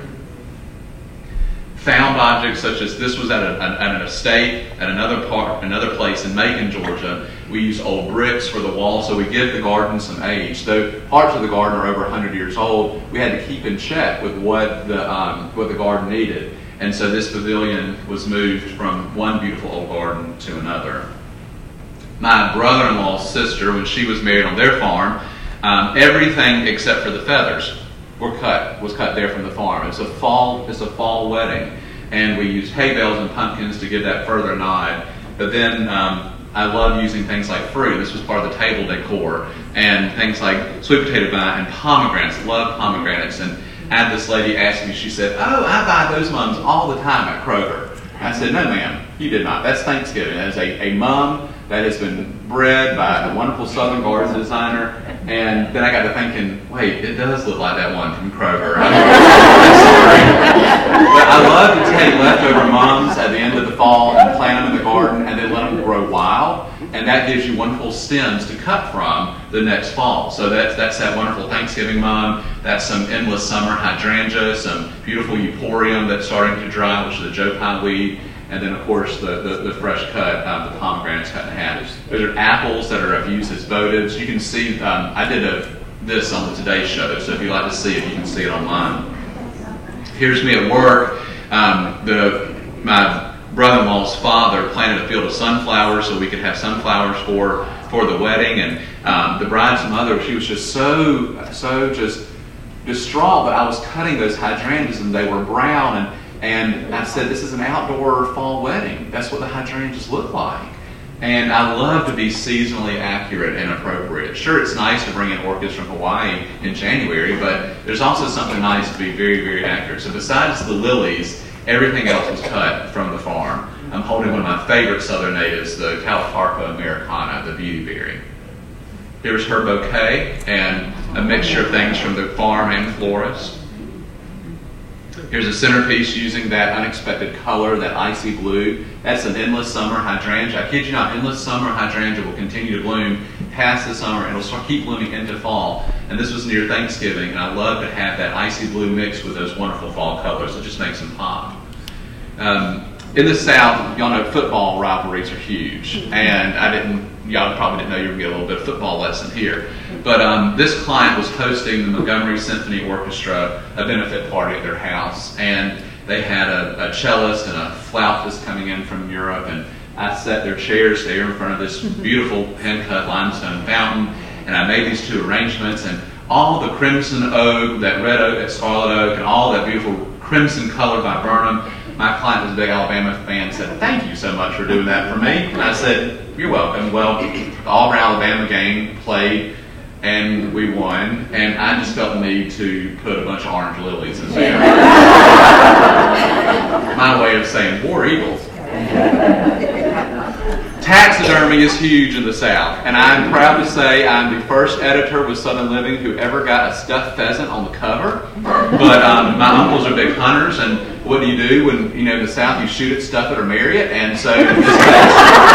Found objects such as this was at an estate at another place in Macon, Georgia. We use old bricks for the wall, so we give the garden some age. Though parts of the garden are over 100 years old, we had to keep in check with what the garden needed. And so this pavilion was moved from one beautiful old garden to another. My brother-in-law's sister, when she was married on their farm, everything except for the feathers was cut there from the farm. It's a fall wedding, and we used hay bales and pumpkins to give that further nod. But then I love using things like fruit. This was part of the table decor, and things like sweet potato vine and pomegranates. Love pomegranates. And I had this lady ask me, she said, "Oh, I buy those mums all the time at Kroger." I said, "No, ma'am, you did not. That's Thanksgiving. That is a mum that has been bred by a wonderful Southern garden designer." And then I got to thinking, wait, it does look like that one from Kroger. But I love to take leftover mums at the end of the fall and plant them in the garden and then let them grow wild. And that gives you wonderful stems to cut from the next fall. So that's that wonderful Thanksgiving mum. That's some endless summer hydrangea, some beautiful euporium that's starting to dry, which is the Joe Pye weed. And then, of course, the fresh cut, the pomegranates cut in half. Those are apples that are used as votives. You can see, I did this on the Today Show, so if you'd like to see it, you can see it online. Here's me at work. My brother-in-law's father planted a field of sunflowers so we could have sunflowers for the wedding. And the bride's mother, she was just so just distraught that I was cutting those hydrangeas and they were brown. And I said, this is an outdoor fall wedding. That's what the hydrangeas look like. And I love to be seasonally accurate and appropriate. Sure, it's nice to bring in orchids from Hawaii in January, but there's also something nice to be very, very accurate. So besides the lilies, everything else was cut from the farm. I'm holding one of my favorite southern natives, the Harper americana, the beautyberry. Here's her bouquet and a mixture of things from the farm and florist. Here's a centerpiece using that unexpected color, that icy blue. That's an endless summer hydrangea. I kid you not, endless summer hydrangea will continue to bloom past the summer and it'll keep blooming into fall. And this was near Thanksgiving, and I love to have that icy blue mixed with those wonderful fall colors. It just makes them pop. In the South, y'all know football rivalries are huge, and y'all probably didn't know you were going to get a little bit of football lesson here. But this client was hosting the Montgomery Symphony Orchestra, a benefit party at their house, and they had a cellist and a flautist coming in from Europe, and I set their chairs there in front of this beautiful hand-cut limestone fountain, and I made these two arrangements, and all the crimson oak, that red oak, that scarlet oak, and all that beautiful crimson color by Burnham. My client was a big Alabama fan and said, thank you so much for doing that for me. And I said, you're welcome. Well, the Auburn Alabama game played and we won, and I just felt the need to put a bunch of orange lilies in there. My way of saying, war eagles. Taxidermy is huge in the South, and I'm proud to say I'm the first editor with Southern Living who ever got a stuffed pheasant on the cover. But my uncles are big hunters, and what do you do when, in the South, you shoot it, stuff it, or marry it? And so in this case,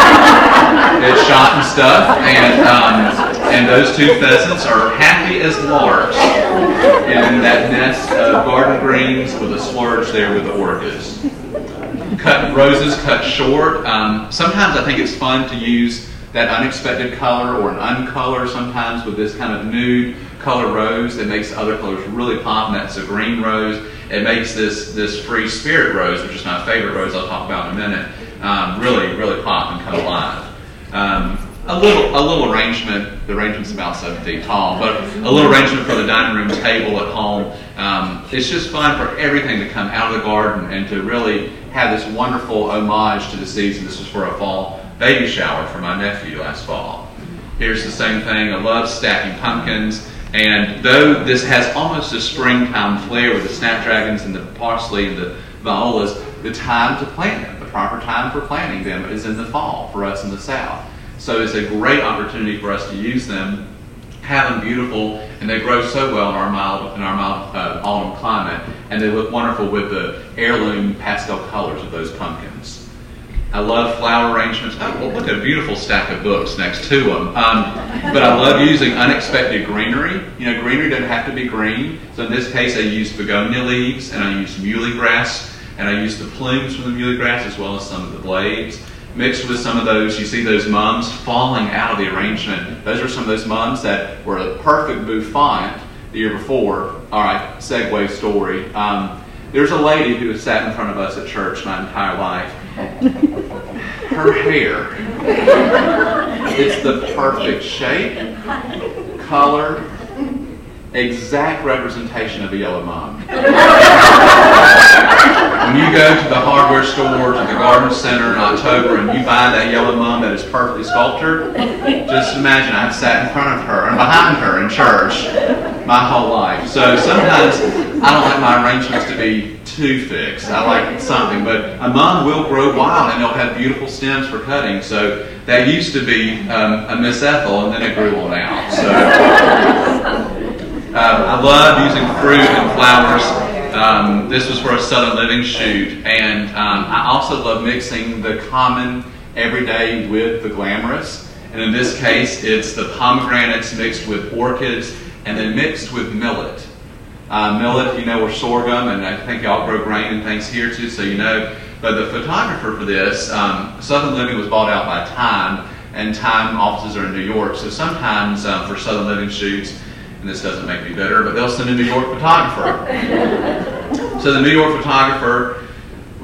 it's shot and stuffed, and those two pheasants are happy as larks in that nest of garden greens with a splurge there with the orchids. Cut roses cut short. Sometimes I think it's fun to use that unexpected color or an uncolor sometimes with this kind of nude color rose that makes other colors really pop, and that's a green rose. It makes this free spirit rose, which is my favorite rose I'll talk about in a minute, really, really pop and come alive. A little arrangement, the arrangement's about 7 feet tall, but a little arrangement for the dining room table at home. It's just fun for everything to come out of the garden and to really have this wonderful homage to the season. This was for a fall baby shower for my nephew last fall. Here's the same thing. I love stacking pumpkins, and though this has almost a springtime flair with the snapdragons and the parsley and the violas, the time to plant them, the proper time for planting them is in the fall for us in the South. So it's a great opportunity for us to use them, have them beautiful, and they grow so well in our mild autumn climate, and they look wonderful with the heirloom pastel colors of those pumpkins. I love flower arrangements. Oh, well, look at a beautiful stack of books next to them. But I love using unexpected greenery. Greenery doesn't have to be green. So in this case, I used begonia leaves, and I used muhly grass, and I used the plumes from the muhly grass as well as some of the blades. Mixed with some of those, you see those mums falling out of the arrangement. Those are some of those mums that were a perfect bouffant the year before. All right, segue story. There's a lady who has sat in front of us at church my entire life. Her hair, it's the perfect shape, color, exact representation of a yellow mum. When you go to the hardware store, to the garden center in October, and you buy that yellow mum that is perfectly sculptured, just imagine I've sat in front of her and behind her in church my whole life. So sometimes I don't like my arrangements to be too fixed. I like something, but a mum will grow wild and they'll have beautiful stems for cutting. So that used to be a Miss Ethel, and then it grew on out. So I love using fruit and flowers. This was for a Southern Living shoot, and I also love mixing the common everyday with the glamorous. And in this case, it's the pomegranates mixed with orchids and then mixed with millet. Millet, or sorghum, and I think y'all grow grain and things here too, so you know. But the photographer for this, Southern Living was bought out by Time, and Time offices are in New York, so sometimes for Southern Living shoots, and this doesn't make me bitter, but they'll send a New York photographer. So the New York photographer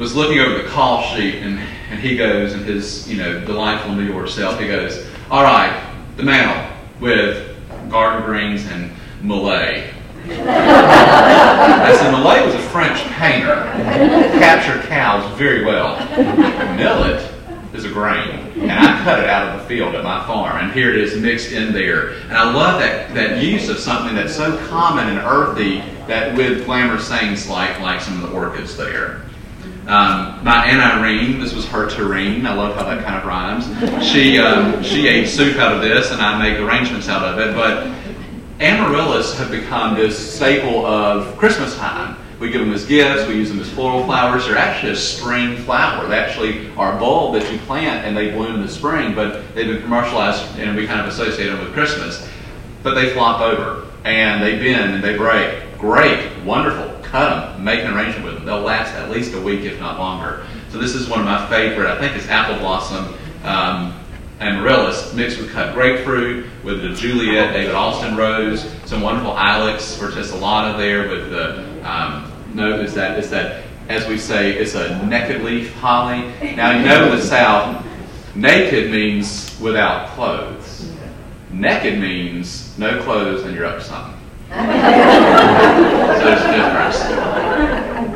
was looking over the call sheet, and he goes, in his delightful New York self, he goes, "All right, the mantle with garden greens and Malay." I said, Malay was a French painter, captured cows very well. Millet is a grain, and I cut it out of the field at my farm, and here it is mixed in there. And I love that use of something that's so common and earthy, that with glamorous things like some of the orchids there. My Aunt Irene, this was her terrine. I love how that kind of rhymes. She ate soup out of this, and I make arrangements out of it. But amaryllis have become this staple of Christmas time. We give them as gifts, we use them as floral flowers. They're actually a spring flower. They actually are a bulb that you plant and they bloom in the spring, but they've been commercialized and we kind of associate them with Christmas. But they flop over, and they bend and they break. Great, wonderful, cut them, make an arrangement with them. They'll last at least a week, if not longer. So this is one of my favorite, I think it's apple blossom amaryllis mixed with cut grapefruit, with the Juliet, David Austin rose, some wonderful ilex verticillata there with the note is that, as we say, it's a naked leaf holly. Now you know in the South, naked means without clothes. Naked means no clothes and you're up to something. So there's a difference.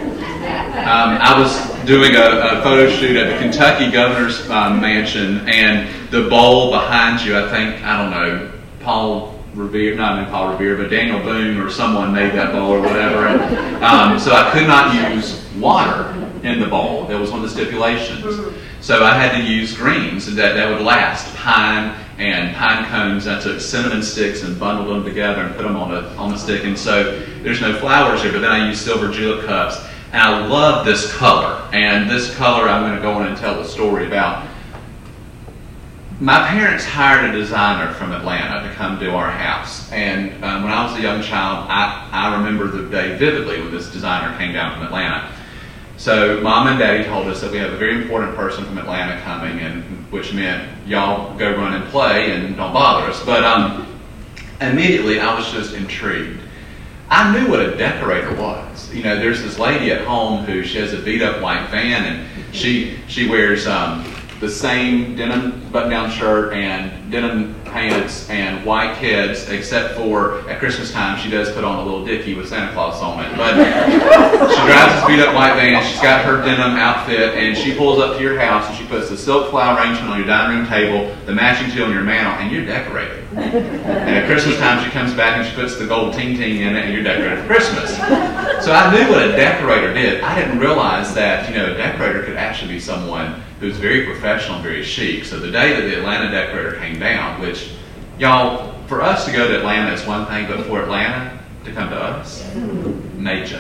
I was doing a photo shoot at the Kentucky Governor's Mansion, and the bowl behind you, I think, I don't know, Paul Revere, but Daniel Boone or someone made that bowl or whatever. And, so I could not use water in the bowl. That was one of the stipulations. So I had to use greens that would last, pine and pine cones. I took cinnamon sticks and bundled them together and put them on the stick. And so there's no flowers here, but then I used silver julep cups. And I love this color. And this color I'm going to go on and tell the story about. My parents hired a designer from Atlanta to come do our house. And when I was a young child, I remember the day vividly when this designer came down from Atlanta. So Mom and Daddy told us that we have a very important person from Atlanta coming, and which meant y'all go run and play and don't bother us. But immediately I was just intrigued. I knew what a decorator was. You know, there's this lady at home who she has a beat-up white van, and she wears the same denim button-down shirt and denim pants and white kids, except for at Christmas time she does put on a little dickie with Santa Claus on it. But she drives this beat-up white van, she's got her denim outfit, and she pulls up to your house and she puts the silk flower arrangement on your dining room table, the matching tea on your mantle, and you're decorated. And at Christmas time she comes back and she puts the gold ting-ting in it, and you're decorated for Christmas. So I knew what a decorator did. I didn't realize that, a decorator could actually be someone who's very professional and very chic. So the day that the Atlanta decorator came down, which, y'all, for us to go to Atlanta is one thing, but for Atlanta to come to us, nature.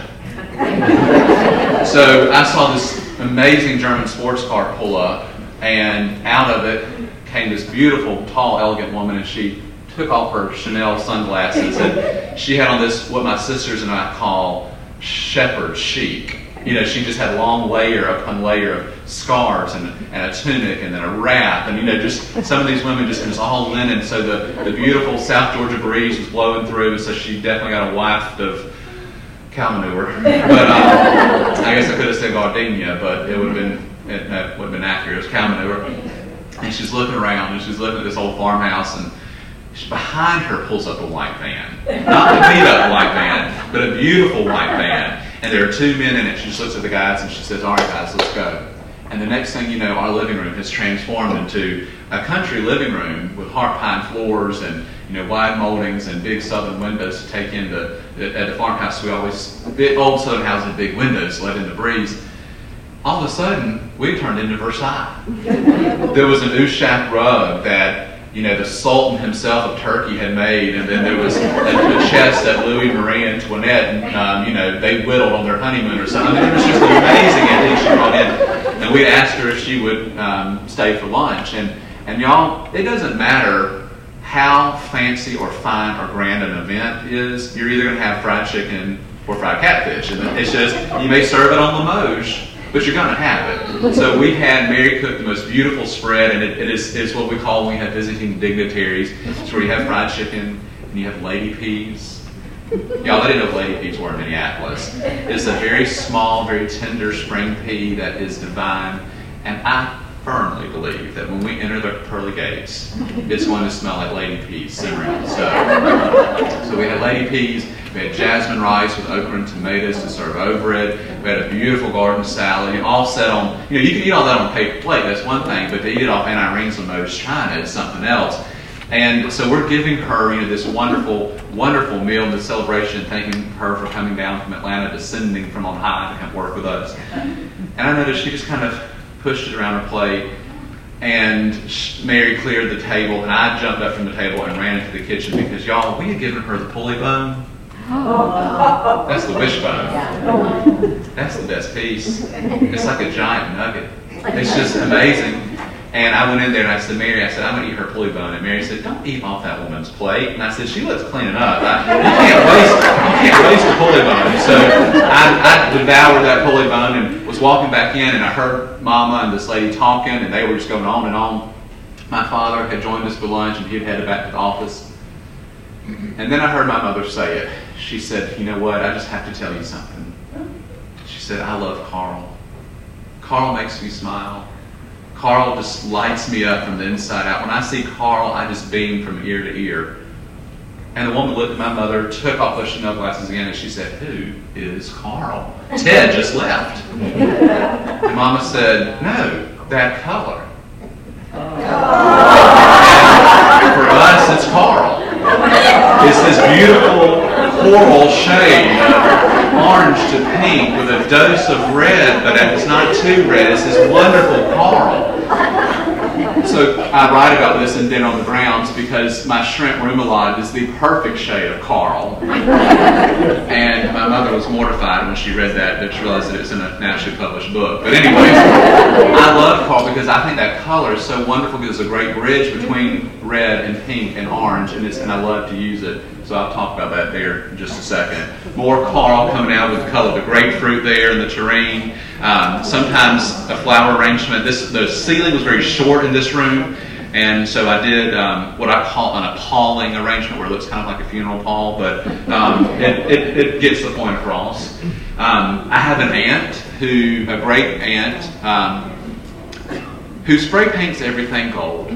So I saw this amazing German sports car pull up, and out of it came this beautiful, tall, elegant woman, and she took off her Chanel sunglasses, and she had on this, what my sisters and I call shepherd chic. She just had long layer upon layer of scarves and a tunic and then a wrap, and just some of these women it was all linen. So the beautiful South Georgia breeze was blowing through, and so she definitely got a waft of cow manure. But I guess I could have said gardenia, but it would have been accurate. It was cow manure. And she's looking around, and she's looking at this old farmhouse, and behind her pulls up a white van, not the beat-up white van, but a beautiful white van. And there are two men in it. She just looks at the guys and she says, "All right, guys, let's go." And the next thing you know, our living room has transformed into a country living room with heart pine floors and wide moldings and big southern windows to take in at the farmhouse. We always old southern houses with big windows let in the breeze. All of a sudden, we turned into Versailles. There was an Ushak rug that the Sultan himself of Turkey had made, and then there was a chest that Louis Marie Antoinette, they whittled on their honeymoon or something. It was just an amazing antique she brought in. And we asked her if she would stay for lunch. And y'all, it doesn't matter how fancy or fine or grand an event is, you're either going to have fried chicken or fried catfish. And it's just, you may serve it on Limoges, but you're going to have it. So we had Mary cook the most beautiful spread, and it's what we call when we have visiting dignitaries. It's where you have fried chicken, and you have lady peas, Y'all, I didn't know lady peas were in Minneapolis. It's a very small, very tender spring pea that is divine. And I firmly believe that when we enter the pearly gates, it's going to smell like lady peas simmering. So we had lady peas, we had jasmine rice with okra and tomatoes to serve over it, we had a beautiful garden salad, all set on, you can eat all that on a paper plate, that's one thing, but to eat it off Aunt Irene's Limoges china is something else. And so we're giving her, this wonderful, wonderful meal and the celebration, thanking her for coming down from Atlanta, descending from on high to come work with us. And I noticed she just kind of pushed it around her plate, and Mary cleared the table, and I jumped up from the table and ran into the kitchen because, y'all, we had given her the pulley bone. That's the wishbone. That's the best piece. It's like a giant nugget. It's just amazing. And I went in there and I said, Mary, I'm going to eat her pulley bone. And Mary said, don't eat off that woman's plate. And I said, she looks clean enough. You can't waste a pulley bone. So I devoured that pulley bone and was walking back in, and I heard Mama and this lady talking, and they were just going on and on. My father had joined us for lunch, and he had headed back to the office. And then I heard my mother say it. She said, you know what, I just have to tell you something. She said, I love Carl. Carl makes me smile. Carl just lights me up from the inside out. When I see Carl, I just beam from ear to ear. And the woman looked at my mother, took off her Chanel glasses again, and she said, who is Carl? Ted just left. And Mama said, no, that color. And for us, it's Carl. It's this beautiful coral shade, orange to pink, with a dose of red, but it's not too red. It's this wonderful Carl. So I write about this in Den on the Grounds because my shrimp remoulade is the perfect shade of Carl. And my mother was mortified when she read that, but she realized that it was in a nationally published book. But anyways, I love Carl because I think that color is so wonderful because it's a great bridge between red and pink and orange, and I love to use it. So I'll talk about that there in just a second. More Carl coming out with the color of the grapefruit there and the terrine. Sometimes a flower arrangement. The ceiling was very short in this room, and so I did what I call an appalling arrangement where it looks kind of like a funeral pall, but it gets the point across. I have an aunt, a great aunt, who spray paints everything gold.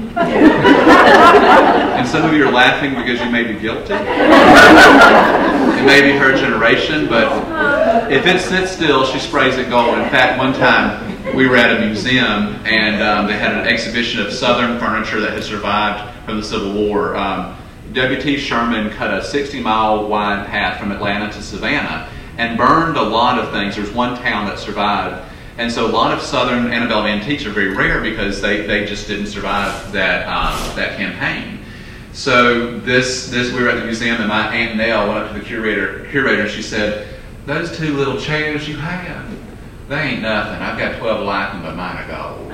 And some of you are laughing because you may be guilty. It may be her generation, but if it sits still, she sprays it gold. In fact, one time we were at a museum, and they had an exhibition of Southern furniture that had survived from the Civil War. W.T. Sherman cut a 60-mile wide path from Atlanta to Savannah and burned a lot of things. There's one town that survived. And so a lot of Southern antebellum antiques are very rare because they just didn't survive that campaign. So we were at the museum, and my Aunt Nell went up to the curator, and she said, those two little chairs you have, they ain't nothing. I've got 12 like them, but mine are gold.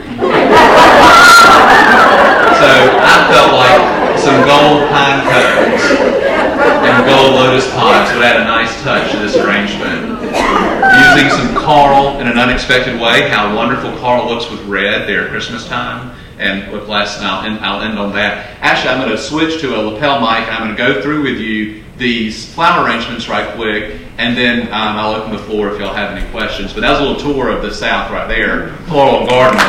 So I felt like some gold pine cones and gold lotus pots would add a nice touch to this arrangement. Using some Carl in an unexpected way, how wonderful Carl looks with red there at Christmas time. And with last, I'll end on that. Actually, I'm going to switch to a lapel mic, and I'm going to go through with you these flower arrangements right quick, and then I'll open the floor if y'all have any questions. But that was a little tour of the South right there, floral garden.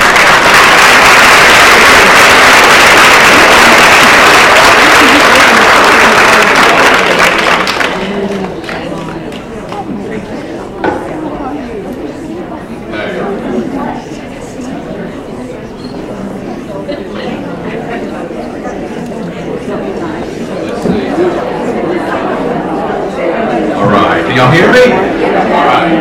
Y'all hear me? All right.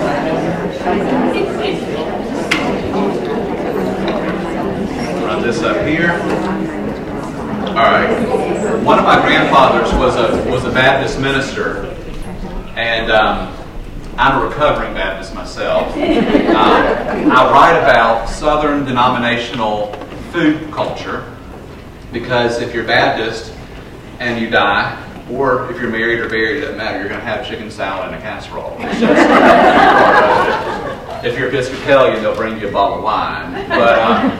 Run this up here. All right. One of my grandfathers was a Baptist minister, and I'm a recovering Baptist myself. I write about Southern denominational food culture because if you're Baptist and you die, or if you're married or buried, it doesn't matter. You're going to have chicken salad in a casserole. It's just part of it. If you're Episcopalian, they'll bring you a bottle of wine. But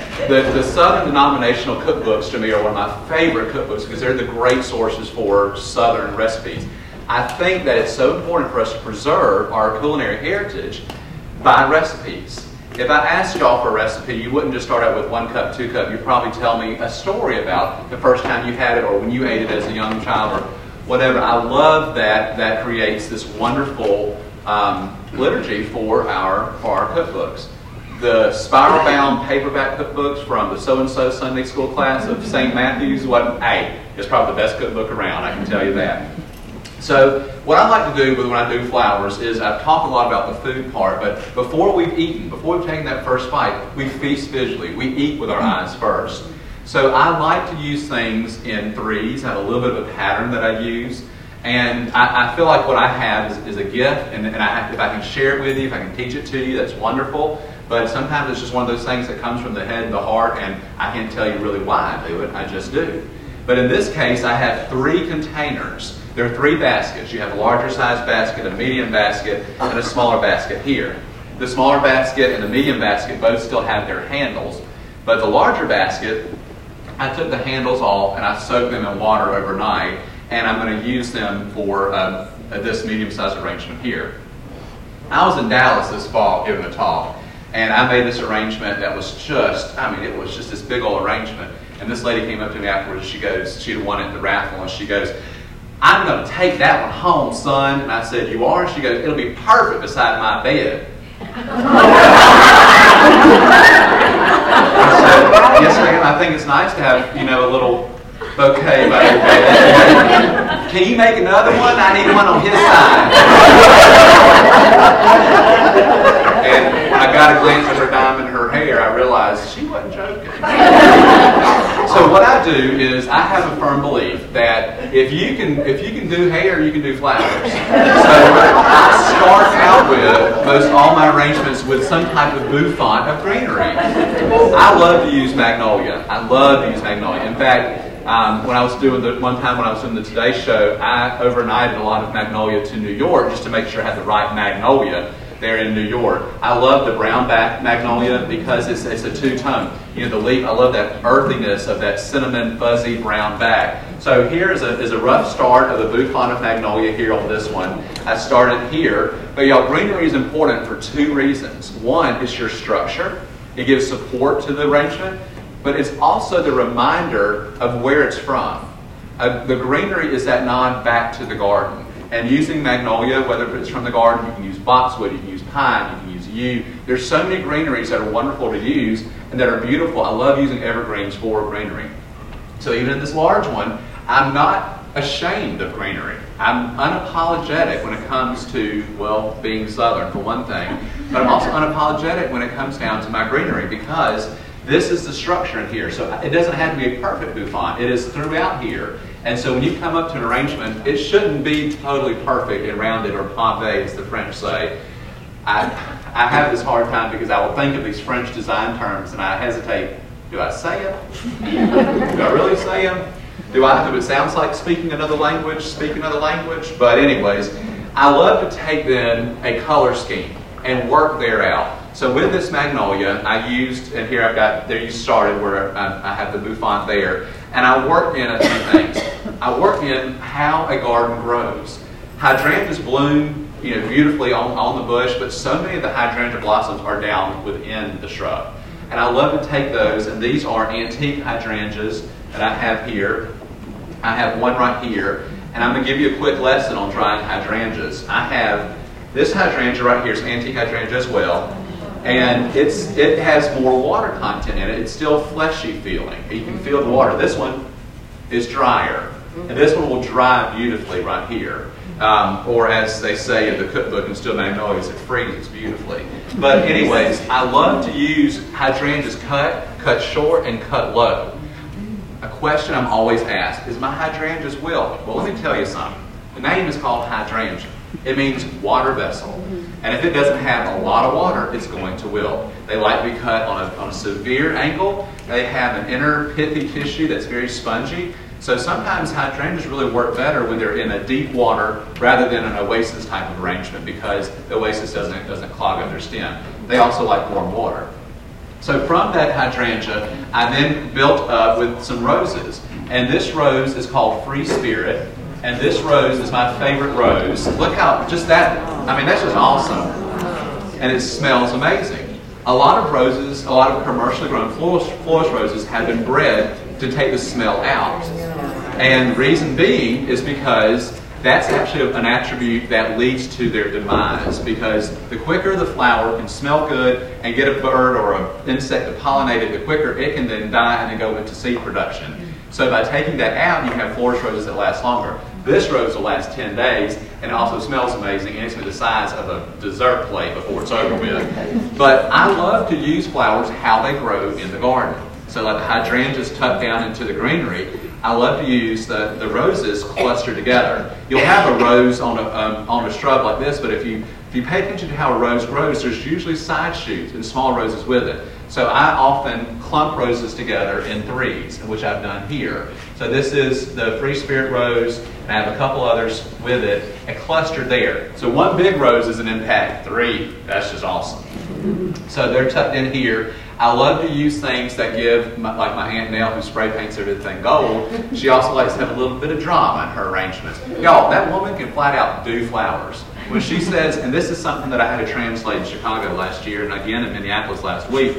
The Southern denominational cookbooks to me are one of my favorite cookbooks because they're the great sources for Southern recipes. I think that it's so important for us to preserve our culinary heritage by recipes. If I asked y'all for a recipe, you wouldn't just start out with 1 cup, 2 cup. You'd probably tell me a story about the first time you had it or when you ate it as a young child or whatever. I love that that creates this wonderful liturgy for our cookbooks. The spiral-bound paperback cookbooks from the so-and-so Sunday school class of St. Matthew's, it's probably the best cookbook around, I can tell you that. So what I like to do when I do flowers is I've talked a lot about the food part, but before we've eaten, before we've taken that first bite, we feast visually. We eat with our eyes first. So I like to use things in threes. I have a little bit of a pattern that I use. And I feel like what I have is a gift, and if I can share it with you, if I can teach it to you, that's wonderful. But sometimes it's just one of those things that comes from the head and the heart, and I can't tell you really why I do it. I just do. But in this case, I have 3 containers. There are 3 baskets. You have a larger size basket, a medium basket, and a smaller basket here. The smaller basket and the medium basket both still have their handles. But the larger basket, I took the handles off and I soaked them in water overnight, and I'm going to use them for this medium-sized arrangement here. I was in Dallas this fall giving a talk, and I made this arrangement that was just, it was just this big old arrangement. And this lady came up to me afterwards, she goes, she'd won it in the raffle, and she goes, "I'm going to take that one home, son." And I said, "You are?" She goes, "It'll be perfect beside my bed." I said, "Yes, ma'am, I think it's nice to have, a little bouquet by your bed. Can you make another one? I need one on his side." And when I got a glance at her diamond in her hair, I realized she wasn't joking. So what I do is I have a firm belief that if you can do hair, you can do flowers. So I start out with most all my arrangements with some type of bouffant of greenery. I love to use magnolia. I love to use magnolia. In fact, when I was doing one time when I was doing the Today Show, I overnighted a lot of magnolia to New York just to make sure I had the right magnolia there in New York. I love the brown back magnolia because it's a two-tone. The leaf, I love that earthiness of that cinnamon fuzzy brown back. So here is a rough start of the bouffant of magnolia here on this one. I started here, but y'all, greenery is important for 2 reasons. One, it's your structure. It gives support to the arrangement, but it's also the reminder of where it's from. The greenery is that nod back to the garden. And using magnolia, whether it's from the garden, you can use boxwood, you can use pine, you can use yew. There's so many greeneries that are wonderful to use and that are beautiful. I love using evergreens for greenery. So even in this large one, I'm not ashamed of greenery. I'm unapologetic when it comes to, well, being Southern for one thing, but I'm also unapologetic when it comes down to my greenery because this is the structure in here. So it doesn't have to be a perfect bouffant. It is throughout here. And so when you come up to an arrangement, it shouldn't be totally perfect and rounded or pavé, as the French say. I have this hard time because I will think of these French design terms and I hesitate. Do I say them? Do I really say them? Do it sound like speaking another language, But anyways, I love to take then a color scheme and work there out. So with this magnolia, I used, and here there you started where I have the bouffant there, and I worked in a few things. I worked in how a garden grows. Hydrangeas bloom, beautifully on the bush, but so many of the hydrangea blossoms are down within the shrub. And I love to take those, and these are antique hydrangeas that I have here. I have one right here, and I'm going to give you a quick lesson on drying hydrangeas. I have this hydrangea right here, it's antique hydrangea as well. And it has more water content in it. It's still fleshy feeling. You can feel the water. This one is drier. And this one will dry beautifully right here. Or as they say in the cookbook in Still Magnolias, it freezes beautifully. But anyways, I love to use hydrangeas cut short, and cut low. A question I'm always asked is, my hydrangeas wilt? Well, let me tell you something. The name is called hydrangea. It means water vessel. And if it doesn't have a lot of water, it's going to wilt. They like to be cut on a severe angle. They have an inner pithy tissue that's very spongy. So sometimes hydrangeas really work better when they're in a deep water rather than an oasis type of arrangement because the oasis doesn't clog up their stem. They also like warm water. So from that hydrangea, I then built up with some roses. And this rose is called Free Spirit. And this rose is my favorite rose. Look how, just that, I mean, that's just awesome. And it smells amazing. A lot of roses, a lot of commercially grown florist roses have been bred to take the smell out. And the reason being is because that's actually an attribute that leads to their demise, because the quicker the flower can smell good and get a bird or an insect to pollinate it, the quicker it can then die and then go into seed production. So by taking that out, you have florist roses that last longer. This rose will last 10 days, and it also smells amazing, and it's the size of a dessert plate before it's over with. But I love to use flowers how they grow in the garden. So like the hydrangeas tucked down into the greenery, I love to use the roses clustered together. You'll have a rose on a shrub like this, but if you pay attention to how a rose grows, there's usually side shoots and small roses with it. So I often clump roses together in threes, which I've done here. So this is the Free Spirit rose, and I have a couple others with it, and clustered there. So one big rose is an impact, 3, that's just awesome. So they're tucked in here. I love to use things that give, like my Aunt Nell, who spray paints everything gold, she also likes to have a little bit of drama in her arrangements. Y'all, that woman can flat out do flowers. When she says, and this is something that I had to translate in Chicago last year, and again in Minneapolis last week,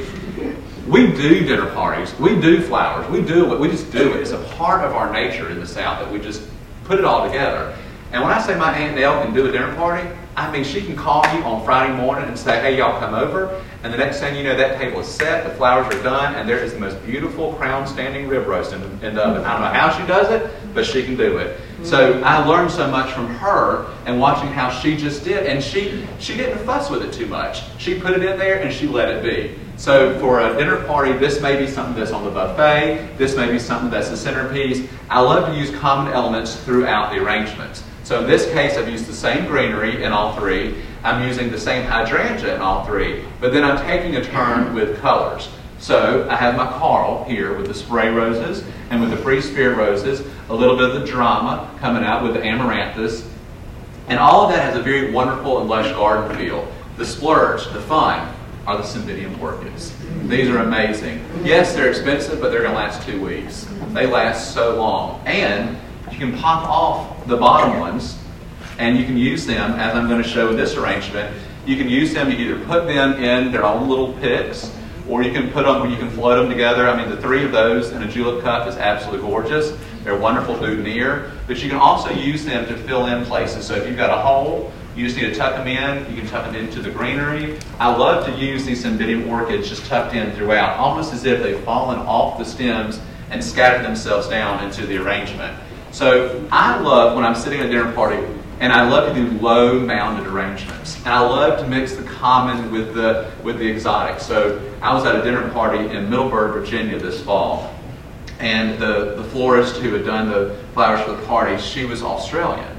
we do dinner parties, we do flowers, we just do it. It's a part of our nature in the South that we just put it all together. And when I say my Aunt Nell can do a dinner party, I mean she can call you on Friday morning and say, hey, y'all come over, and the next thing you know, that table is set, the flowers are done, and there is the most beautiful crown standing rib roast in the oven. I don't know how she does it, but she can do it. So I learned so much from her and watching how she just did, and she didn't fuss with it too much. She put it in there and she let it be. So for a dinner party, this may be something that's on the buffet, this may be something that's the centerpiece. I love to use common elements throughout the arrangements. So in this case, I've used the same greenery in all 3. I'm using the same hydrangea in all 3, but then I'm taking a turn with colors. So I have my Carl here with the spray roses and with the Free Spirit roses, a little bit of the drama coming out with the amaranthus. And all of that has a very wonderful and lush garden feel. The splurge, the fun, are the Cymbidium orchids. These are amazing. Yes, they're expensive, but they're going to last 2 weeks. They last so long. And you can pop off the bottom ones, and you can use them, as I'm going to show in this arrangement. You can use them, you can either put them in their own little picks, or you can put them, you can float them together. I mean, the 3 of those in a julep cup is absolutely gorgeous. They're wonderful boutonniere, but you can also use them to fill in places. So if you've got a hole, you just need to tuck them in. You can tuck them into the greenery. I love to use these Cymbidium orchids just tucked in throughout, almost as if they've fallen off the stems and scattered themselves down into the arrangement. So I love when I'm sitting at a dinner party, and I love to do low mounded arrangements. And I love to mix the common with the exotic. So I was at a dinner party in Middleburg, Virginia this fall. And the florist who had done the flowers for the party, she was Australian.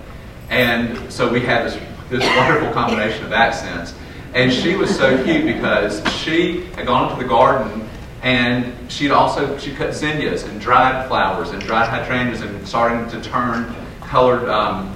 And so we had this wonderful combination of accents. And she was so cute because she had gone into the garden, and she cut zinnias and dried flowers and dried hydrangeas and starting to turn colored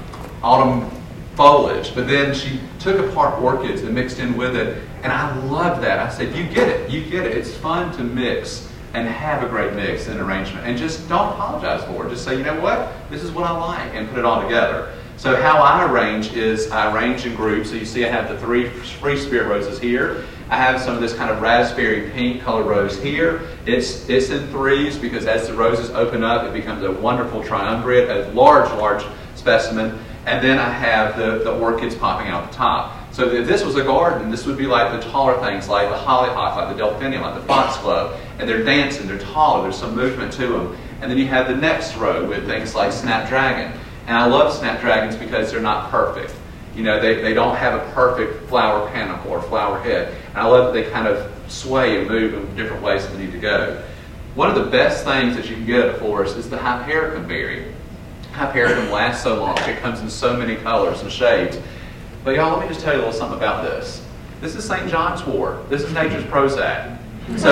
autumn foliage. But then she took apart orchids and mixed in with it, and I loved that. I said, you get it. It's fun to mix and have a great mix and arrangement, and just don't apologize for it. Just say, you know what, this is what I like, and put it all together. So how I arrange is I arrange in groups. So you see I have the 3 Free Spirit roses here. I have some of this kind of raspberry pink color rose here. It's in 3s because as the roses open up, it becomes a wonderful triumvirate, a large specimen. And then I have the orchids popping out the top. So if this was a garden, this would be like the taller things, like the hollyhock, like the delphinium, like the foxglove. And they're dancing, they're taller, there's some movement to them. And then you have the next row with things like snapdragon. And I love snapdragons because they're not perfect. You know, they don't have a perfect flower panicle or flower head. And I love that they kind of sway and move in different ways that they need to go. One of the best things that you can get at a florist is the Hypericum berry. Hypericum lasts so long. It comes in so many colors and shades. But y'all, let me just tell you a little something about this. This is St. John's wort. This is nature's Prozac. So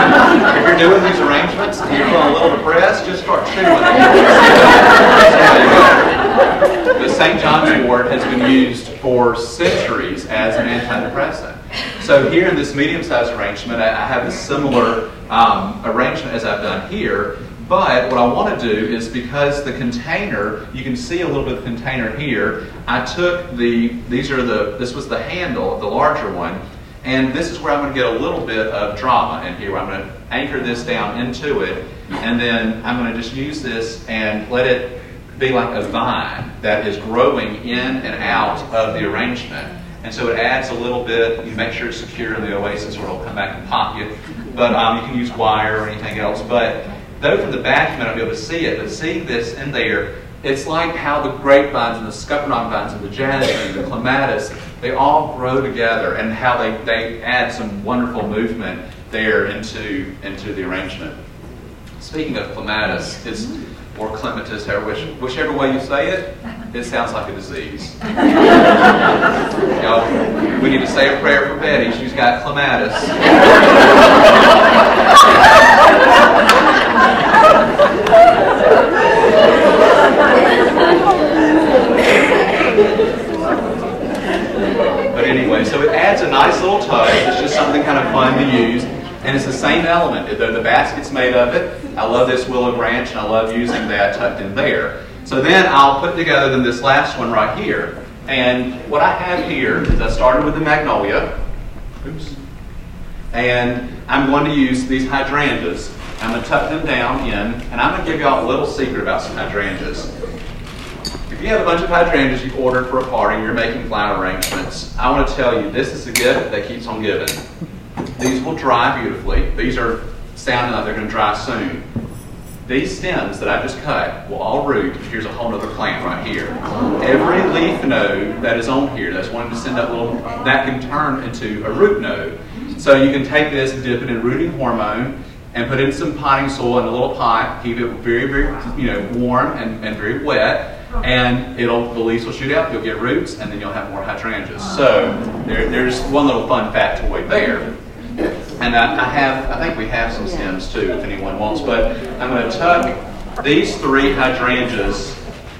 if you're doing these arrangements and you're feeling a little depressed, just start chewing it. The St. John's wort has been used for centuries as an antidepressant. So here in this medium-sized arrangement, I have a similar arrangement as I've done here. But what I want to do is, because the container, you can see a little bit of the container here, I took this was the handle, the larger one, and this is where I'm going to get a little bit of drama in here. I'm going to anchor this down into it, and then I'm going to just use this and let it be like a vine that is growing in and out of the arrangement. And so it adds a little bit. You make sure it's secure in the oasis or it'll come back and pop you. But you can use wire or anything else. But though from the back you may not be able to see it, but seeing this in there, it's like how the grapevines and the scuppernong vines and the jasmine and the clematis, they all grow together, and how they add some wonderful movement there into the arrangement. Speaking of clematis, or clematis, whichever way you say it, it sounds like a disease. We need to say a prayer for Betty. She's got clematis. But anyway, so it adds a nice little touch. It's just something kind of fun to use. And it's the same element. The basket's made of it. I love this willow branch, and I love using that tucked in there. So then I'll put together then this last one right here. And what I have here is I started with the magnolia. Oops. And I'm going to use these hydrangeas. I'm going to tuck them down in, and I'm going to give y'all a little secret about some hydrangeas. If you have a bunch of hydrangeas you've ordered for a party, you're making flower arrangements, I want to tell you, this is a gift that keeps on giving. These will dry beautifully. These are sounding like they're going to dry soon. These stems that I just cut will all root. Here's a whole other plant right here. Every leaf node that is on here that's wanting to send up little, that can turn into a root node. So you can take this and dip it in rooting hormone and put in some potting soil in a little pot, keep it very, very warm and very wet, and the leaves will shoot out, you'll get roots, and then you'll have more hydrangeas. So there's one little fun factoid there. And I think we have some stems too, if anyone wants, but I'm going to tuck these three hydrangeas,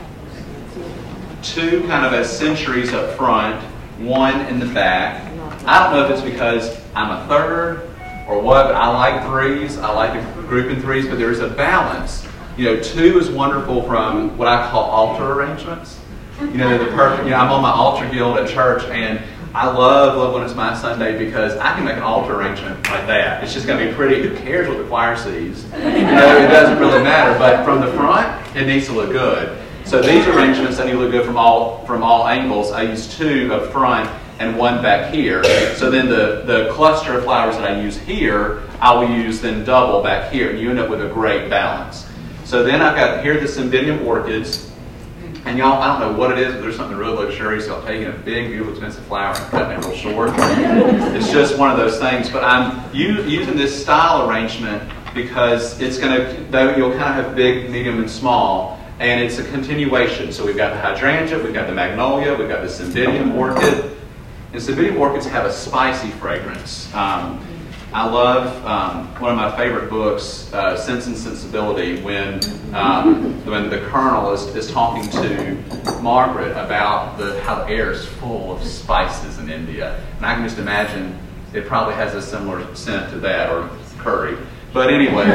two kind of as centuries up front, one in the back. I don't know if it's because I'm a third or what, but I like threes. I like the group in threes, but there's a balance. Two is wonderful from what I call altar arrangements. The perfect, I'm on my altar guild at church, and I love when it's my Sunday, because I can make an altar arrangement like that. It's just going to be pretty. Who cares what the choir sees? It doesn't really matter. But from the front, it needs to look good. So these arrangements, they need to look good from all angles. I use two up front and one back here. So then the cluster of flowers that I use here, I will use then double back here, and you end up with a great balance. So then I've got here the cymbidium orchids. And y'all, I don't know what it is, but there's something real luxurious about taking a big, beautiful, expensive flower and cutting it real short. It's just one of those things. But I'm using this style arrangement because it's going to, you'll kind of have big, medium, and small, and it's a continuation. So we've got the hydrangea, we've got the magnolia, we've got the cymbidium orchid. And cymbidium orchids have a spicy fragrance. I love one of my favorite books, Sense and Sensibility, when the colonel is talking to Margaret about how the air is full of spices in India. And I can just imagine it probably has a similar scent to that, or curry. But anyways,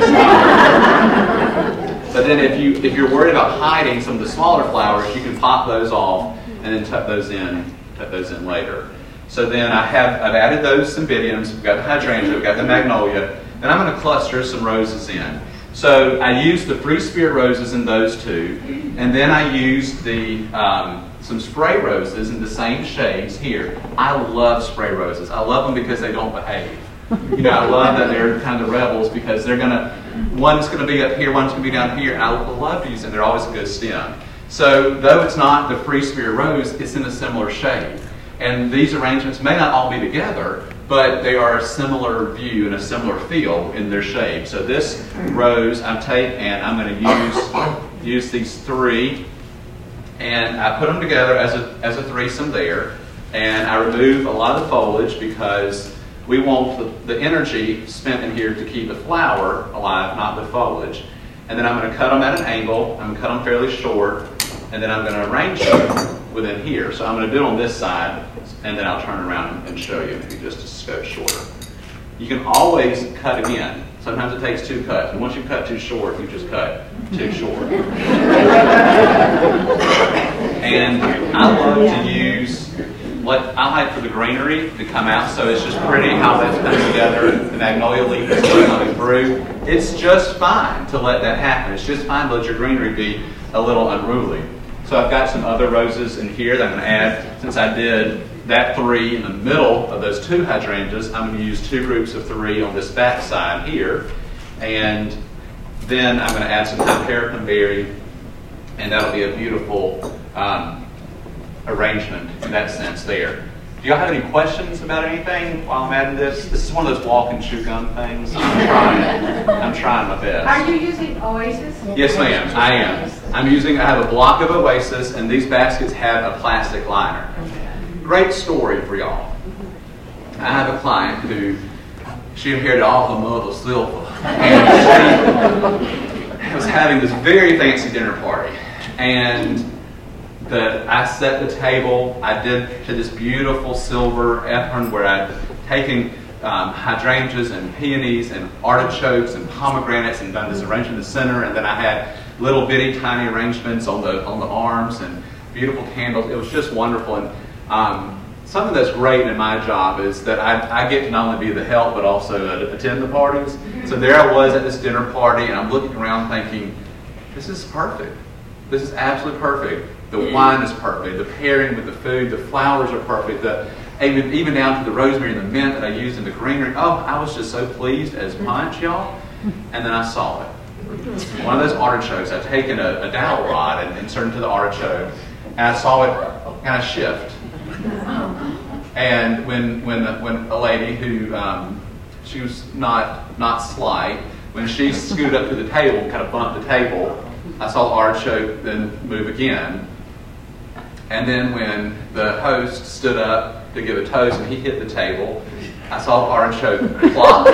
but then if you're worried about hiding some of the smaller flowers, you can pop those off and then tuck those in later. So then I've added those cymbidiums, we've got the hydrangea, we've got the magnolia, then I'm going to cluster some roses in. So I use the free spirit roses in those two, and then I use some spray roses in the same shades here. I love spray roses. I love them because they don't behave. I love that they're kind of rebels, because one's going to be up here, one's going to be down here, and I love to use them. They're always a good stem. So though it's not the free spirit rose, it's in a similar shade. And these arrangements may not all be together, but they are a similar view and a similar feel in their shape. So this rose I'm going to use these three, and I put them together as a threesome there, and I remove a lot of the foliage because we want the energy spent in here to keep the flower alive, not the foliage. And then I'm going to cut them at an angle. I'm going to cut them fairly short. and then I'm going to arrange them within here. So I'm going to do it on this side, and then I'll turn around and show you, maybe just a scope shorter. You can always cut again. Sometimes it takes 2 cuts, and once you cut too short, you just cut too short. And I love to use what I like for the greenery to come out, so it's just pretty how that's coming together. The magnolia leaf is coming through. It's just fine to let that happen. It's just fine to let your greenery be a little unruly. So I've got some other roses in here that I'm going to add. Since I did that 3 in the middle of those 2 hydrangeas, I'm going to use 2 groups of 3 on this back side here. And then I'm going to add some Harper berry, and that'll be a beautiful arrangement in that sense there. Do y'all have any questions about anything while I'm adding this? This is one of those walk and chew gum things. I'm trying my best. Are you using Oasis? Yes, ma'am, I am. I have a block of Oasis, and these baskets have a plastic liner. Great story for y'all. I have a client who, she inherited all her mother's silver, and she was having this very fancy dinner party, and I set the table. I did to this beautiful silver apron where I'd taken hydrangeas and peonies and artichokes and pomegranates and done this arrangement in the center, and then I had little bitty tiny arrangements on the arms and beautiful candles. It was just wonderful. And something that's great in my job is that I get to not only be the help but also attend the parties. So there I was at this dinner party, and I'm looking around thinking, this is perfect. This is absolutely perfect. The wine is perfect. The pairing with the food, the flowers are perfect. Even down to the rosemary and the mint that I used in the greenery. Oh, I was just so pleased as punch, y'all. And then I saw it. One of those artichokes, I'd taken a dowel rod and inserted into the artichoke, and I saw it kind of shift. And when a lady who she was not slight, when she scooted up to the table and kind of bumped the table, I saw the artichoke then move again. And then when the host stood up to give a toast and he hit the table, I saw the artichoke plop,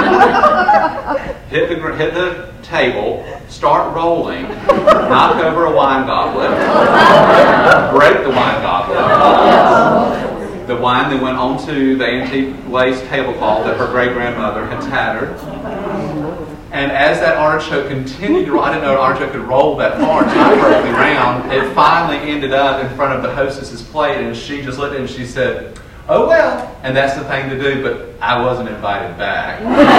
hit the table, start rolling, knock over a wine goblet, break the wine goblet. The wine then went onto the antique lace tablecloth that her great-grandmother had tattered. And as that artichoke continued to roll, I didn't know an artichoke could roll that far, not perfectly round. It finally ended up in front of the hostess's plate, and she just looked at it and she said, "Oh well," and that's the thing to do, but I wasn't invited back.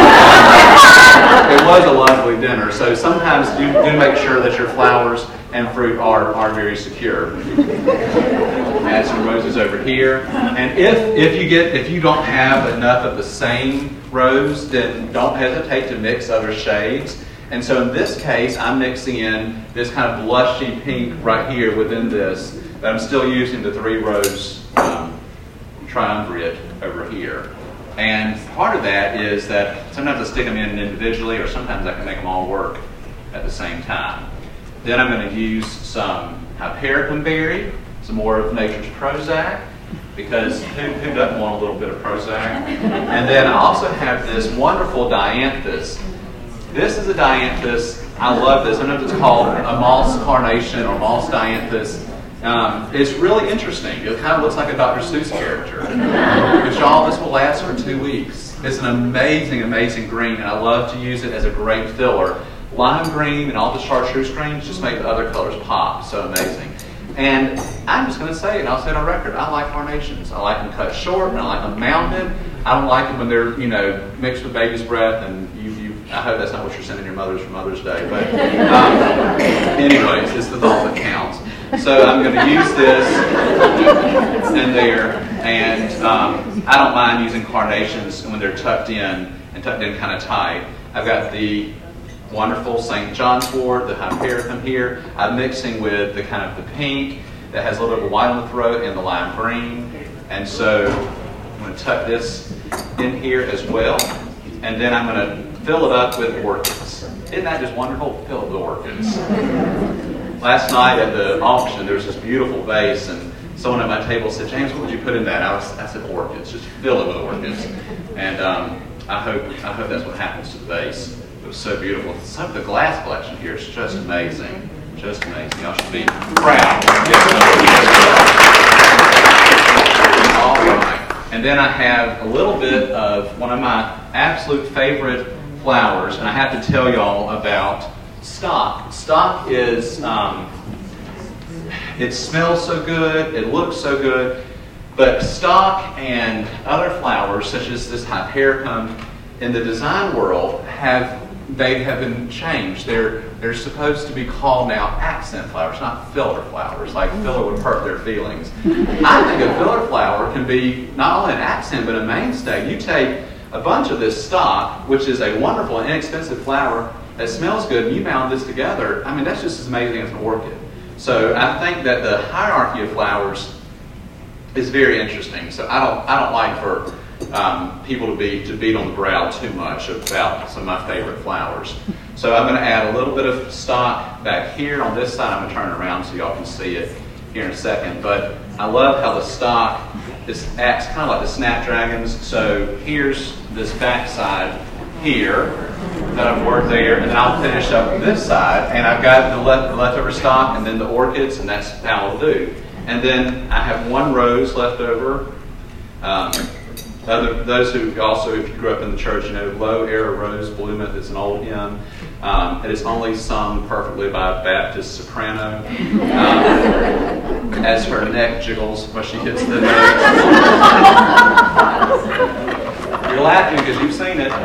It was a lovely dinner, so sometimes do make sure that your flowers and fruit are very secure. Add some roses over here, and if you don't have enough of the same rose, then don't hesitate to mix other shades. And so in this case, I'm mixing in this kind of blushy pink right here within this, but I'm still using the 3-rose triumvirate over here. And part of that is that sometimes I stick them in individually, or sometimes I can make them all work at the same time. Then I'm going to use some Harper berry, some more of nature's Prozac, because who doesn't want a little bit of Prozac? And then I also have this wonderful dianthus. This is a dianthus. I love this. Sometimes it's called a moss carnation or moss dianthus. It's really interesting. It kind of looks like a Dr. Seuss character. But y'all, this will last for 2 weeks. It's an amazing, amazing green, and I love to use it as a great filler. Lime green and all the chartreuse greens just make the other colors pop. So amazing. And I'm just going to say it, and I'll say it on record, I like carnations. I like them cut short, and I like them mounted. I don't like them when they're, mixed with baby's breath, and I hope that's not what you're sending your mothers for Mother's Day. But anyways, it's the thought that counts. So I'm going to use this in there, and I don't mind using carnations when they're tucked in kind of tight. I've got the wonderful St. John's wort, the Harper here. I'm mixing with the kind of the pink that has a little bit of white on the throat and the lime green. And so I'm going to tuck this in here as well. And then I'm going to fill it up with orchids. Isn't that just wonderful? Fill it with orchids. Last night at the auction, there was this beautiful vase, and someone at my table said, "James, what would you put in that?" I said, "Orchids. Just fill it with orchids." And I hope that's what happens to the vase. It was so beautiful. Some of the glass collection here is just amazing. Just amazing. Y'all should be proud. All right. And then I have a little bit of one of my absolute favorite flowers, and I have to tell y'all about stock. Stock is, it smells so good, it looks so good, but stock and other flowers, such as this hypericum, in the design world, have been changed. They're supposed to be called now accent flowers, not filler flowers, like filler would hurt their feelings. I think a filler flower can be not only an accent, but a mainstay. You take a bunch of this stock, which is a wonderful and inexpensive flower that smells good, and you mound this together, I mean, that's just as amazing as an orchid. So I think that the hierarchy of flowers is very interesting. So I don't like for people to beat on the brow too much about some of my favorite flowers. So I'm going to add a little bit of stock back here on this side. I'm going to turn it around so y'all can see it here in a second. But I love how the stock acts kind of like the snapdragons. So here's this back side here that I've worked there, and then I'll finish up this side, and I've got the leftover stock and then the orchids, and that's how I'll do. And then I have one rose left over. Those who also, if you grew up in the church, you know, Lo Era Rose Bloometh is an old hymn. It is only sung perfectly by a Baptist soprano. As her neck jiggles when she hits the note. You're laughing because you've seen it.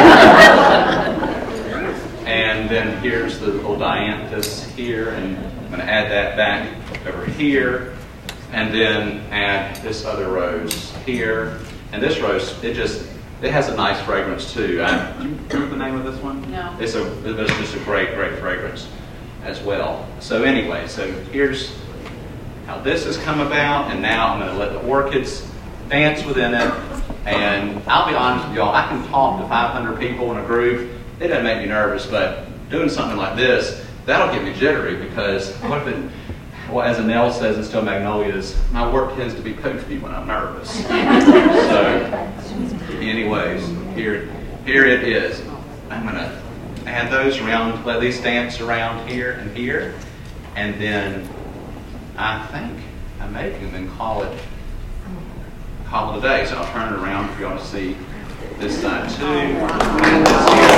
And then here's the little dianthus here, and I'm going to add that back over here, and then add this other rose here. And this rose, it has a nice fragrance too. Do you remember the name of this one? No. It's just a great fragrance as well. So anyway, so here's how this has come about, and now I'm going to let the orchids dance within it. And I'll be honest with y'all, I can talk to 500 people in a group. It doesn't make me nervous, but doing something like this, that'll get me jittery, because well, as Annelle says in Still Magnolias, my work tends to be poofy when I'm nervous. So, anyways, here it is. I'm going to add those around, let these dance around here and here, and then I think I may even call it a day. So I'll turn it around for you all to see this side too. And this here.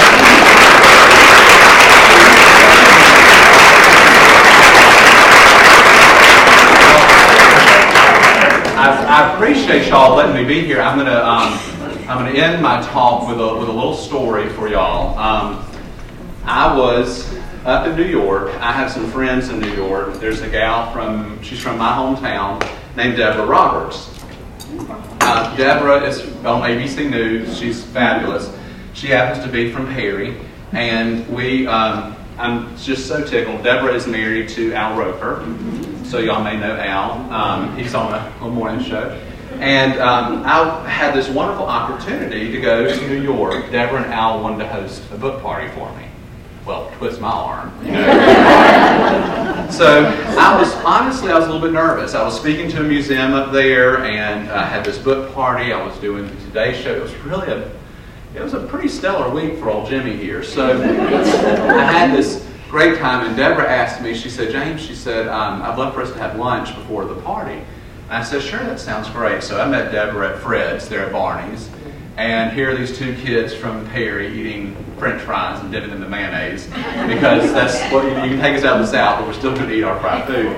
I appreciate y'all letting me be here. I'm gonna end my talk with a little story for y'all. I was up in New York. I have some friends in New York. There's a gal she's from my hometown, named Deborah Roberts. Deborah is on ABC News. She's fabulous. She happens to be from Perry, and I'm just so tickled. Deborah is married to Al Roker. So y'all may know Al. He's on a little morning show. And I had this wonderful opportunity to go to New York. Deborah and Al wanted to host a book party for me. Well, twist my arm, you know. So I was a little bit nervous. I was speaking to a museum up there, and I had this book party. I was doing the Today Show. It was really a pretty stellar week for old Jimmy here. So I had this great time, and Deborah asked me, she said, James, she said, I'd love for us to have lunch before the party. And I said, sure, that sounds great. So I met Deborah at Fred's there at Barney's, and here are these two kids from Perry eating French fries and dipping them in mayonnaise, because that's what you can take us out of the South, but we're still going to eat our fried food.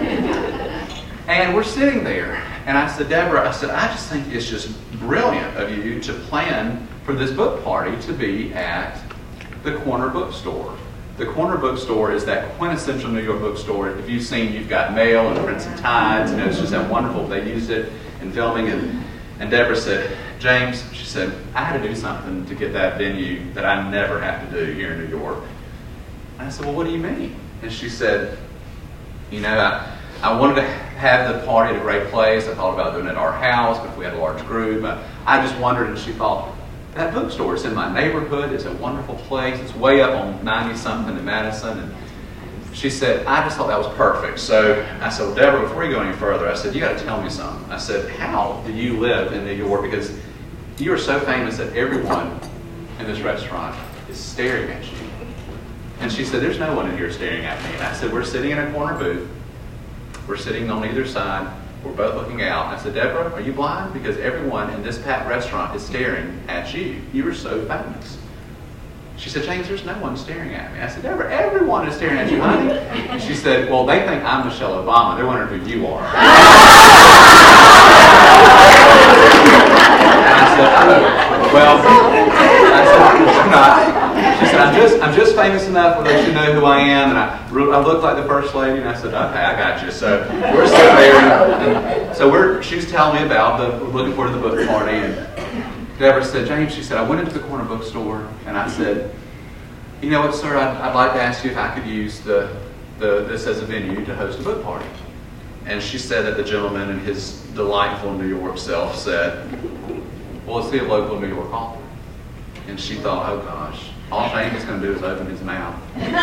And we're sitting there, and I said, Deborah, I just think it's just brilliant of you to plan for this book party to be at the Corner Bookstore. The Corner Bookstore is that quintessential New York bookstore. If you've seen You've Got Mail and Prince and Tides, you know, it's just that wonderful. They used it in filming, and Deborah said, James, she said, I had to do something to get that venue that I never have to do here in New York. And I said, well, what do you mean? And she said, you know, I wanted to have the party at a great place. I thought about doing it at our house, but if we had a large group, I just wondered, and she thought, that bookstore is in my neighborhood. It's a wonderful place. It's way up on 90-something in Madison. And she said, I just thought that was perfect. So I said, well, Deborah, before you go any further, I said, you got to tell me something. I said, how do you live in New York? Because you are so famous that everyone in this restaurant is staring at you. And she said, there's no one in here staring at me. And I said, we're sitting in a corner booth. We're sitting on either side. We're both looking out. And I said, Deborah, are you blind? Because everyone in this packed restaurant is staring at you. You are so famous. She said, James, there's no one staring at me. I said, Deborah, everyone is staring at you, honey. And she said, well, they think I'm Michelle Obama. They're wondering who you are. And I said, oh, well, she said, I'm just famous enough where they should know who I am, and I look like the first lady. And I said, okay, I got you. So we're sitting there, and so she was telling me about we're looking forward to the book party, and Deborah said, James, she said, I went into the corner bookstore, and I said, you know what, sir, I'd like to ask you if I could use this as a venue to host a book party. And she said that the gentleman in his delightful New York self said, well, let's see a local New York author. And she thought, oh gosh, all James is going to do is open his mouth.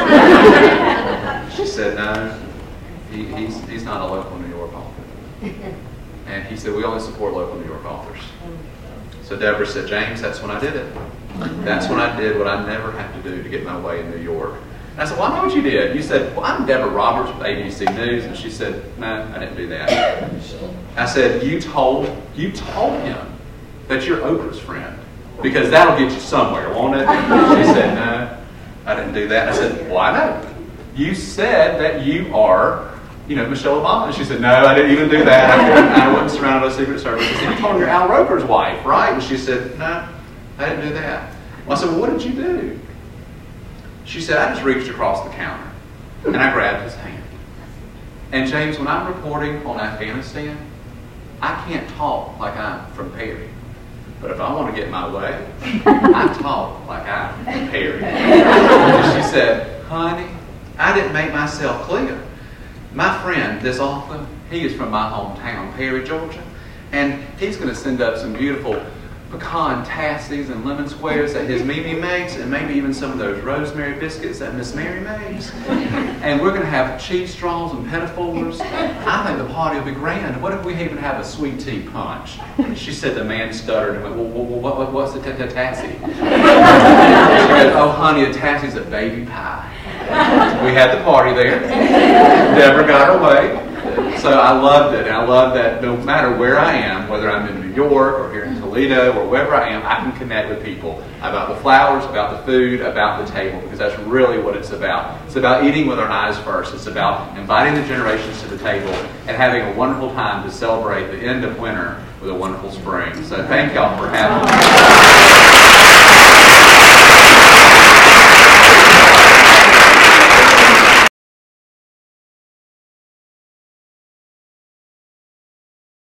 She said, no, he's not a local New York author. And he said, we only support local New York authors. So Deborah said, James, that's when I did it. That's when I did what I never had to do to get my way in New York. And I said, well, I know what you did. You said, well, I'm Deborah Roberts with ABC News. And she said, no, I didn't do that. I said, you told him that you're Oprah's friend, because that'll get you somewhere, won't it? She said, no, I didn't do that. I said, well, I know. You said that you are, Michelle Obama. And she said, no, I didn't even do that. I wasn't surrounded by Secret Service. I said, you told her you're Al Roker's wife, right? And she said, no, I didn't do that. Well, I said, well, what did you do? She said, I just reached across the counter, and I grabbed his hand. And James, when I'm reporting on Afghanistan, I can't talk like I'm from Perry. But if I want to get my way, I talk like I'm from Perry. And she said, honey, I didn't make myself clear. My friend, this author, he is from my hometown, Perry, Georgia, and he's going to send up some beautiful pecan tassies and lemon squares that his Mimi makes, and maybe even some of those rosemary biscuits that Miss Mary makes. And we're going to have cheese straws and pinafores. I think the party will be grand. What if we even have a sweet tea punch? She said the man stuttered and went, well, what's the tassie? She goes, oh, honey, a tassie's a baby pie. We had the party there. Deborah got her way. So I loved it, and I love that no matter where I am, whether I'm in New York or here in Toledo or wherever I am, I can connect with people about the flowers, about the food, about the table, because that's really what it's about. It's about eating with our eyes first. It's about inviting the generations to the table and having a wonderful time to celebrate the end of winter with a wonderful spring. So thank y'all for having me.